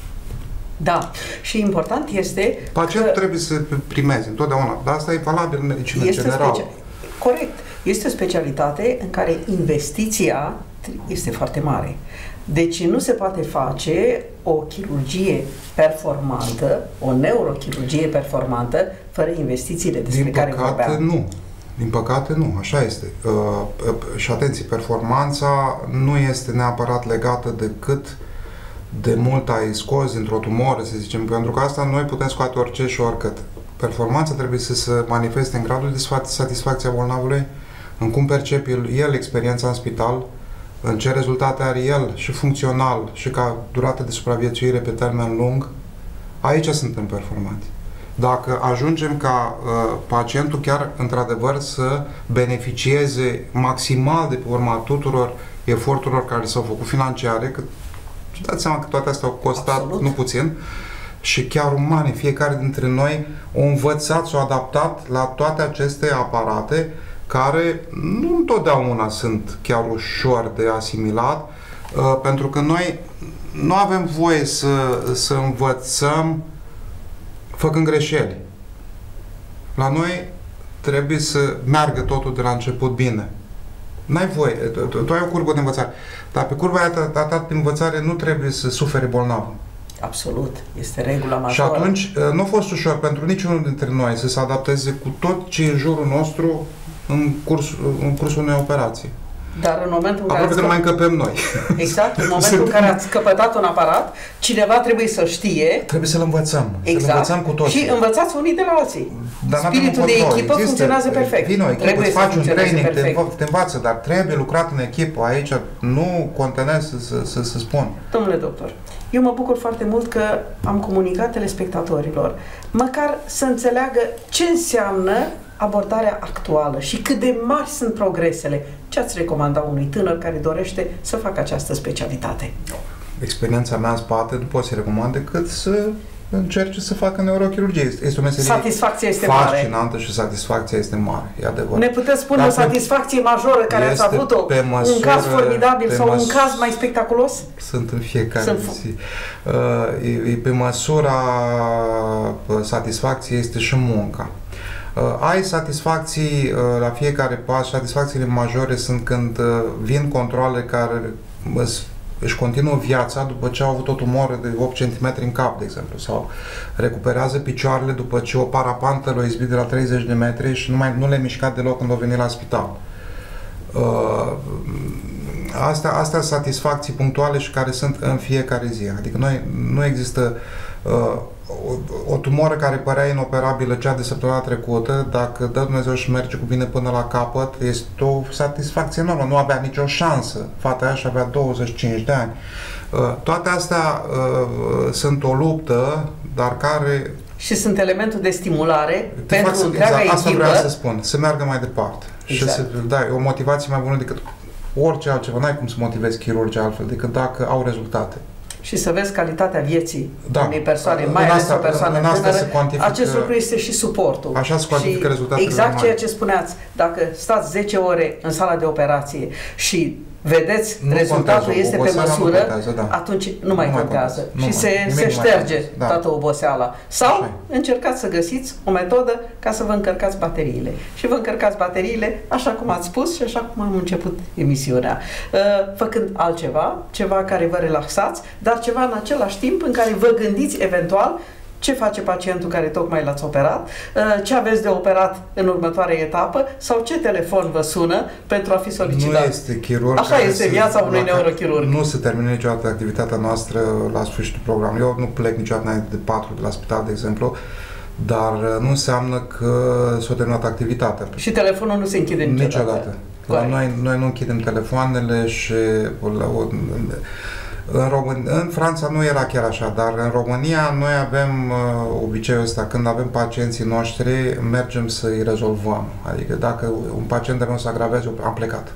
Speaker 1: Da. Și important este
Speaker 2: pacientul
Speaker 1: că
Speaker 2: trebuie să primeze întotdeauna. Dar asta e valabil în medicină
Speaker 1: este
Speaker 2: generală.
Speaker 1: Specia... Corect. Este o specialitate în care investiția este foarte mare. Deci nu se poate face o chirurgie performantă, o neurochirurgie performantă, fără investițiile despre
Speaker 2: Din
Speaker 1: care
Speaker 2: păcate,
Speaker 1: vorbeam.
Speaker 2: nu. Din păcate, nu. Așa este. Uh, uh, și atenție, performanța nu este neapărat legată de cât de mult ai scos dintr-o tumoră, să zicem, pentru că asta noi putem scoate orice și oricât. Performanța trebuie să se manifeste în gradul de satisfacție a bolnavului, în cum percepe el experiența în spital, în ce rezultate are el și funcțional și ca durată de supraviețuire pe termen lung. Aici suntem performanți. Dacă ajungem ca uh, pacientul chiar într-adevăr să beneficieze maximal de pe urma tuturor eforturilor care s-au făcut financiare, că dați seama că toate astea au costat Absolut. nu puțin, și chiar umane, fiecare dintre noi au învățat, s-au adaptat la toate aceste aparate care nu întotdeauna sunt chiar ușor de asimilat, uh, pentru că noi nu avem voie să, să învățăm făcând greșeli. La noi trebuie să meargă totul de la început bine. N-ai voie. Tu, tu, tu ai o curbă de învățare. Dar pe curba aia ta de învățare nu trebuie să sufere bolnavul.
Speaker 1: Absolut. Este regula majoră.
Speaker 2: Și atunci nu a fost ușor pentru niciunul dintre noi să se adapteze cu tot ce e în jurul nostru în, curs, în cursul unei operații.
Speaker 1: Dar în momentul în care
Speaker 2: aproape că nu mai încăpem noi.
Speaker 1: Exact, în momentul în care ați căpătat un aparat, cineva trebuie să știe.
Speaker 2: Trebuie să-l învățăm.
Speaker 1: Exact.
Speaker 2: Să-l învățăm cu toții.
Speaker 1: Și învățați unii de la alții.
Speaker 2: Dar
Speaker 1: spiritul de echipă Există, funcționează perfect.
Speaker 2: Vino, echipă, îți faci un training, te, te învață, dar trebuie lucrat în echipă. Aici nu contenez să, să, să, să spun.
Speaker 1: Domnule doctor, eu mă bucur foarte mult că am comunicat telespectatorilor, măcar să înțeleagă ce înseamnă abordarea actuală și cât de mari sunt progresele. Ce ați recomanda unui tânăr care dorește să facă această specialitate?
Speaker 2: Experiența mea în spate nu pot să recomand decât să încerce să facă neurochirurgie. Este o meserie
Speaker 1: satisfacția este
Speaker 2: fascinantă
Speaker 1: mare.
Speaker 2: și satisfacția este mare, e adevărat.
Speaker 1: Ne puteți spune Dar o satisfacție majoră care ați avut-o? Un caz formidabil sau un caz mai spectaculos?
Speaker 2: Sunt în fiecare
Speaker 1: Sunt
Speaker 2: zi. Uh, e, e pe măsura satisfacției este și munca. Uh, ai satisfacții uh, la fiecare pas, satisfacțiile majore sunt când uh, vin controle care îți, își continuă viața după ce au avut o tumoră de opt centimetri în cap, de exemplu, sau recuperează picioarele după ce o parapantă l-a izbit de la treizeci de metri și nu, mai, nu le-a mișcat deloc când a venit la spital. Uh, astea, astea satisfacții punctuale și care sunt în fiecare zi. Adică noi, nu există uh, o, o tumoră care părea inoperabilă cea de săptămâna trecută, dacă dă Dumnezeu și merge cu bine până la capăt, este o satisfacție enormă. Nu avea nicio șansă. Fata aia și avea douăzeci și cinci de ani. Toate astea uh, sunt o luptă, dar care...
Speaker 1: Și sunt elementul de stimulare de pentru fapt, întreaga
Speaker 2: exact,
Speaker 1: echipă.
Speaker 2: Asta vreau să spun, să meargă mai departe.
Speaker 1: Exact.
Speaker 2: Și să, da, e o motivație mai bună decât orice altceva. N-ai cum să motivezi chirurgii altfel decât dacă au rezultate.
Speaker 1: Și să vezi calitatea vieții
Speaker 2: da.
Speaker 1: unei persoane, mai
Speaker 2: în
Speaker 1: ales
Speaker 2: asta,
Speaker 1: o persoană
Speaker 2: în asta
Speaker 1: tânără,
Speaker 2: se cuantifică,
Speaker 1: acest lucru este și suportul.
Speaker 2: Așa se cuantifică rezultatele.
Speaker 1: Exact ceea ce spuneați, dacă stați zece ore în sala de operație și vedeți, nu rezultatul contează, este pe măsură, nu contează, da. atunci nu mai nu contează. Mai și se, se șterge da. toată oboseala. Sau așa. încercați să găsiți o metodă ca să vă încărcați bateriile. Și vă încărcați bateriile așa cum ați spus și așa cum am început emisiunea. Făcând altceva, ceva care vă relaxați, dar ceva în același timp în care vă gândiți eventual ce face pacientul care tocmai l-ați operat, ce aveți de operat în următoarea etapă sau ce telefon vă sună pentru a fi solicitat.
Speaker 2: Nu este chirurg.
Speaker 1: Așa este viața unui neurochirurg.
Speaker 2: Nu se termină niciodată activitatea noastră la sfârșitul programului. Eu nu plec niciodată înainte de patru de la spital, de exemplu, dar nu înseamnă că s-a terminat activitatea.
Speaker 1: Și telefonul nu se închide niciodată.
Speaker 2: Niciodată. La noi, noi nu închidem telefoanele și la, În, Român... în Franța nu era chiar așa, dar în România noi avem uh, obiceiul ăsta, când avem pacienții noștri, mergem să-i rezolvăm. Adică dacă un pacient de meu se agraveze, am plecat.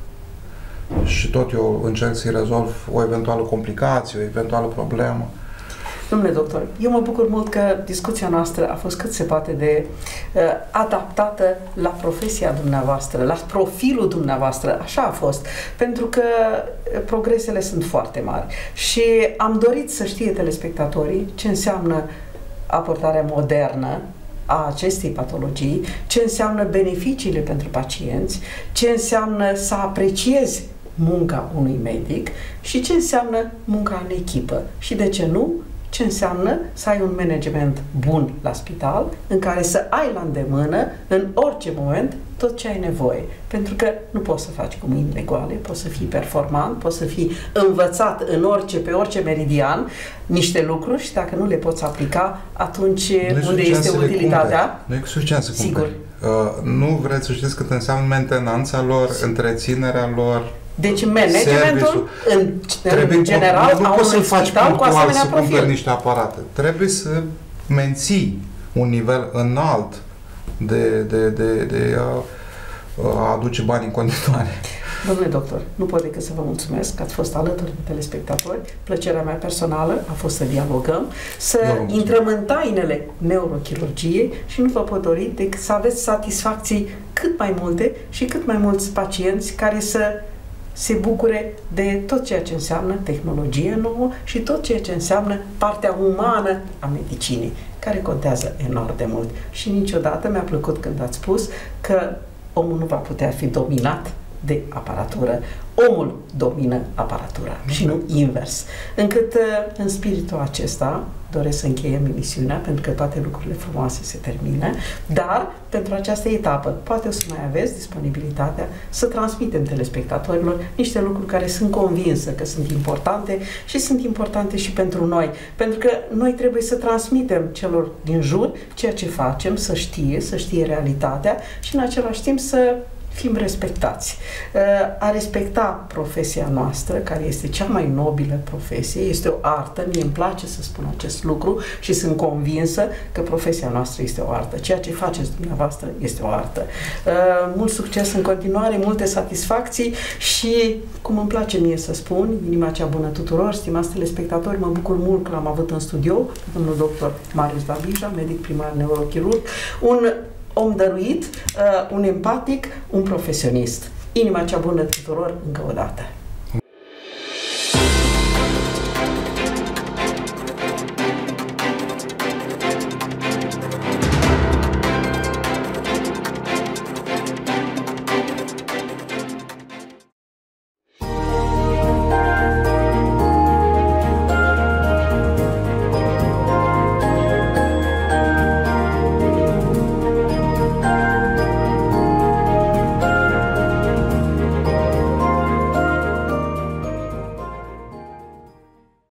Speaker 2: Și tot eu încerc să-i rezolv o eventuală complicație, o eventuală problemă.
Speaker 1: Domnule doctor, eu mă bucur mult că discuția noastră a fost cât se poate de uh, adaptată la profesia dumneavoastră, la profilul dumneavoastră. Așa a fost. Pentru că progresele sunt foarte mari. Și am dorit să știe telespectatorii ce înseamnă abordarea modernă a acestei patologii, ce înseamnă beneficiile pentru pacienți, ce înseamnă să apreciezi munca unui medic și ce înseamnă munca în echipă. Și de ce nu? Ce înseamnă să ai un management bun la spital, în care să ai la îndemână, în orice moment, tot ce ai nevoie. Pentru că nu poți să faci cu mâinile goale, poți să fii performant, poți să fii învățat în orice, pe orice meridian, niște lucruri și dacă nu le poți aplica, atunci unde este utilitatea?
Speaker 2: Nu e suficient să cumperi. Uh, nu vreți să știți cât înseamnă mentenanța lor, întreținerea lor.
Speaker 1: Deci managementul, în, în general,
Speaker 2: nu, nu poți să-l faci
Speaker 1: cu asemenea
Speaker 2: să
Speaker 1: profil.
Speaker 2: cumperi niște aparate. Trebuie să menții un nivel înalt de, de, de, de a, a aduce bani în continuare.
Speaker 1: Domnule doctor, nu pot decât să vă mulțumesc că ați fost alături de telespectatori. Plăcerea mea personală a fost să dialogăm, să intrăm în tainele neurochirurgiei și nu vă pot dori decât să aveți satisfacții cât mai multe și cât mai mulți pacienți care să se bucure de tot ceea ce înseamnă tehnologie nouă și tot ceea ce înseamnă partea umană a medicinii, care contează enorm de mult. Și niciodată mi-a plăcut când ați spus că omul nu va putea fi dominat de aparatură. Omul domină aparatura și nu invers. Încât în spiritul acesta doresc să încheiem emisiunea, pentru că toate lucrurile frumoase se termină, dar pentru această etapă poate o să mai aveți disponibilitatea să transmitem telespectatorilor niște lucruri care sunt convinsă că sunt importante și sunt importante și pentru noi. Pentru că noi trebuie să transmitem celor din jur ceea ce facem, să știe, să știe realitatea și în același timp să fim respectați. A respecta profesia noastră, care este cea mai nobilă profesie, este o artă, mie îmi place să spun acest lucru și sunt convinsă că profesia noastră este o artă. Ceea ce faceți dumneavoastră este o artă. Mult succes în continuare, multe satisfacții și, cum îmi place mie să spun, inima cea bună tuturor, stimați telespectatori, mă bucur mult că l-am avut în studio, domnul doctor Marius Babija, medic primar neurochirurg, un om dăruit, un empatic, un profesionist. Inima cea bună tuturor încă o dată.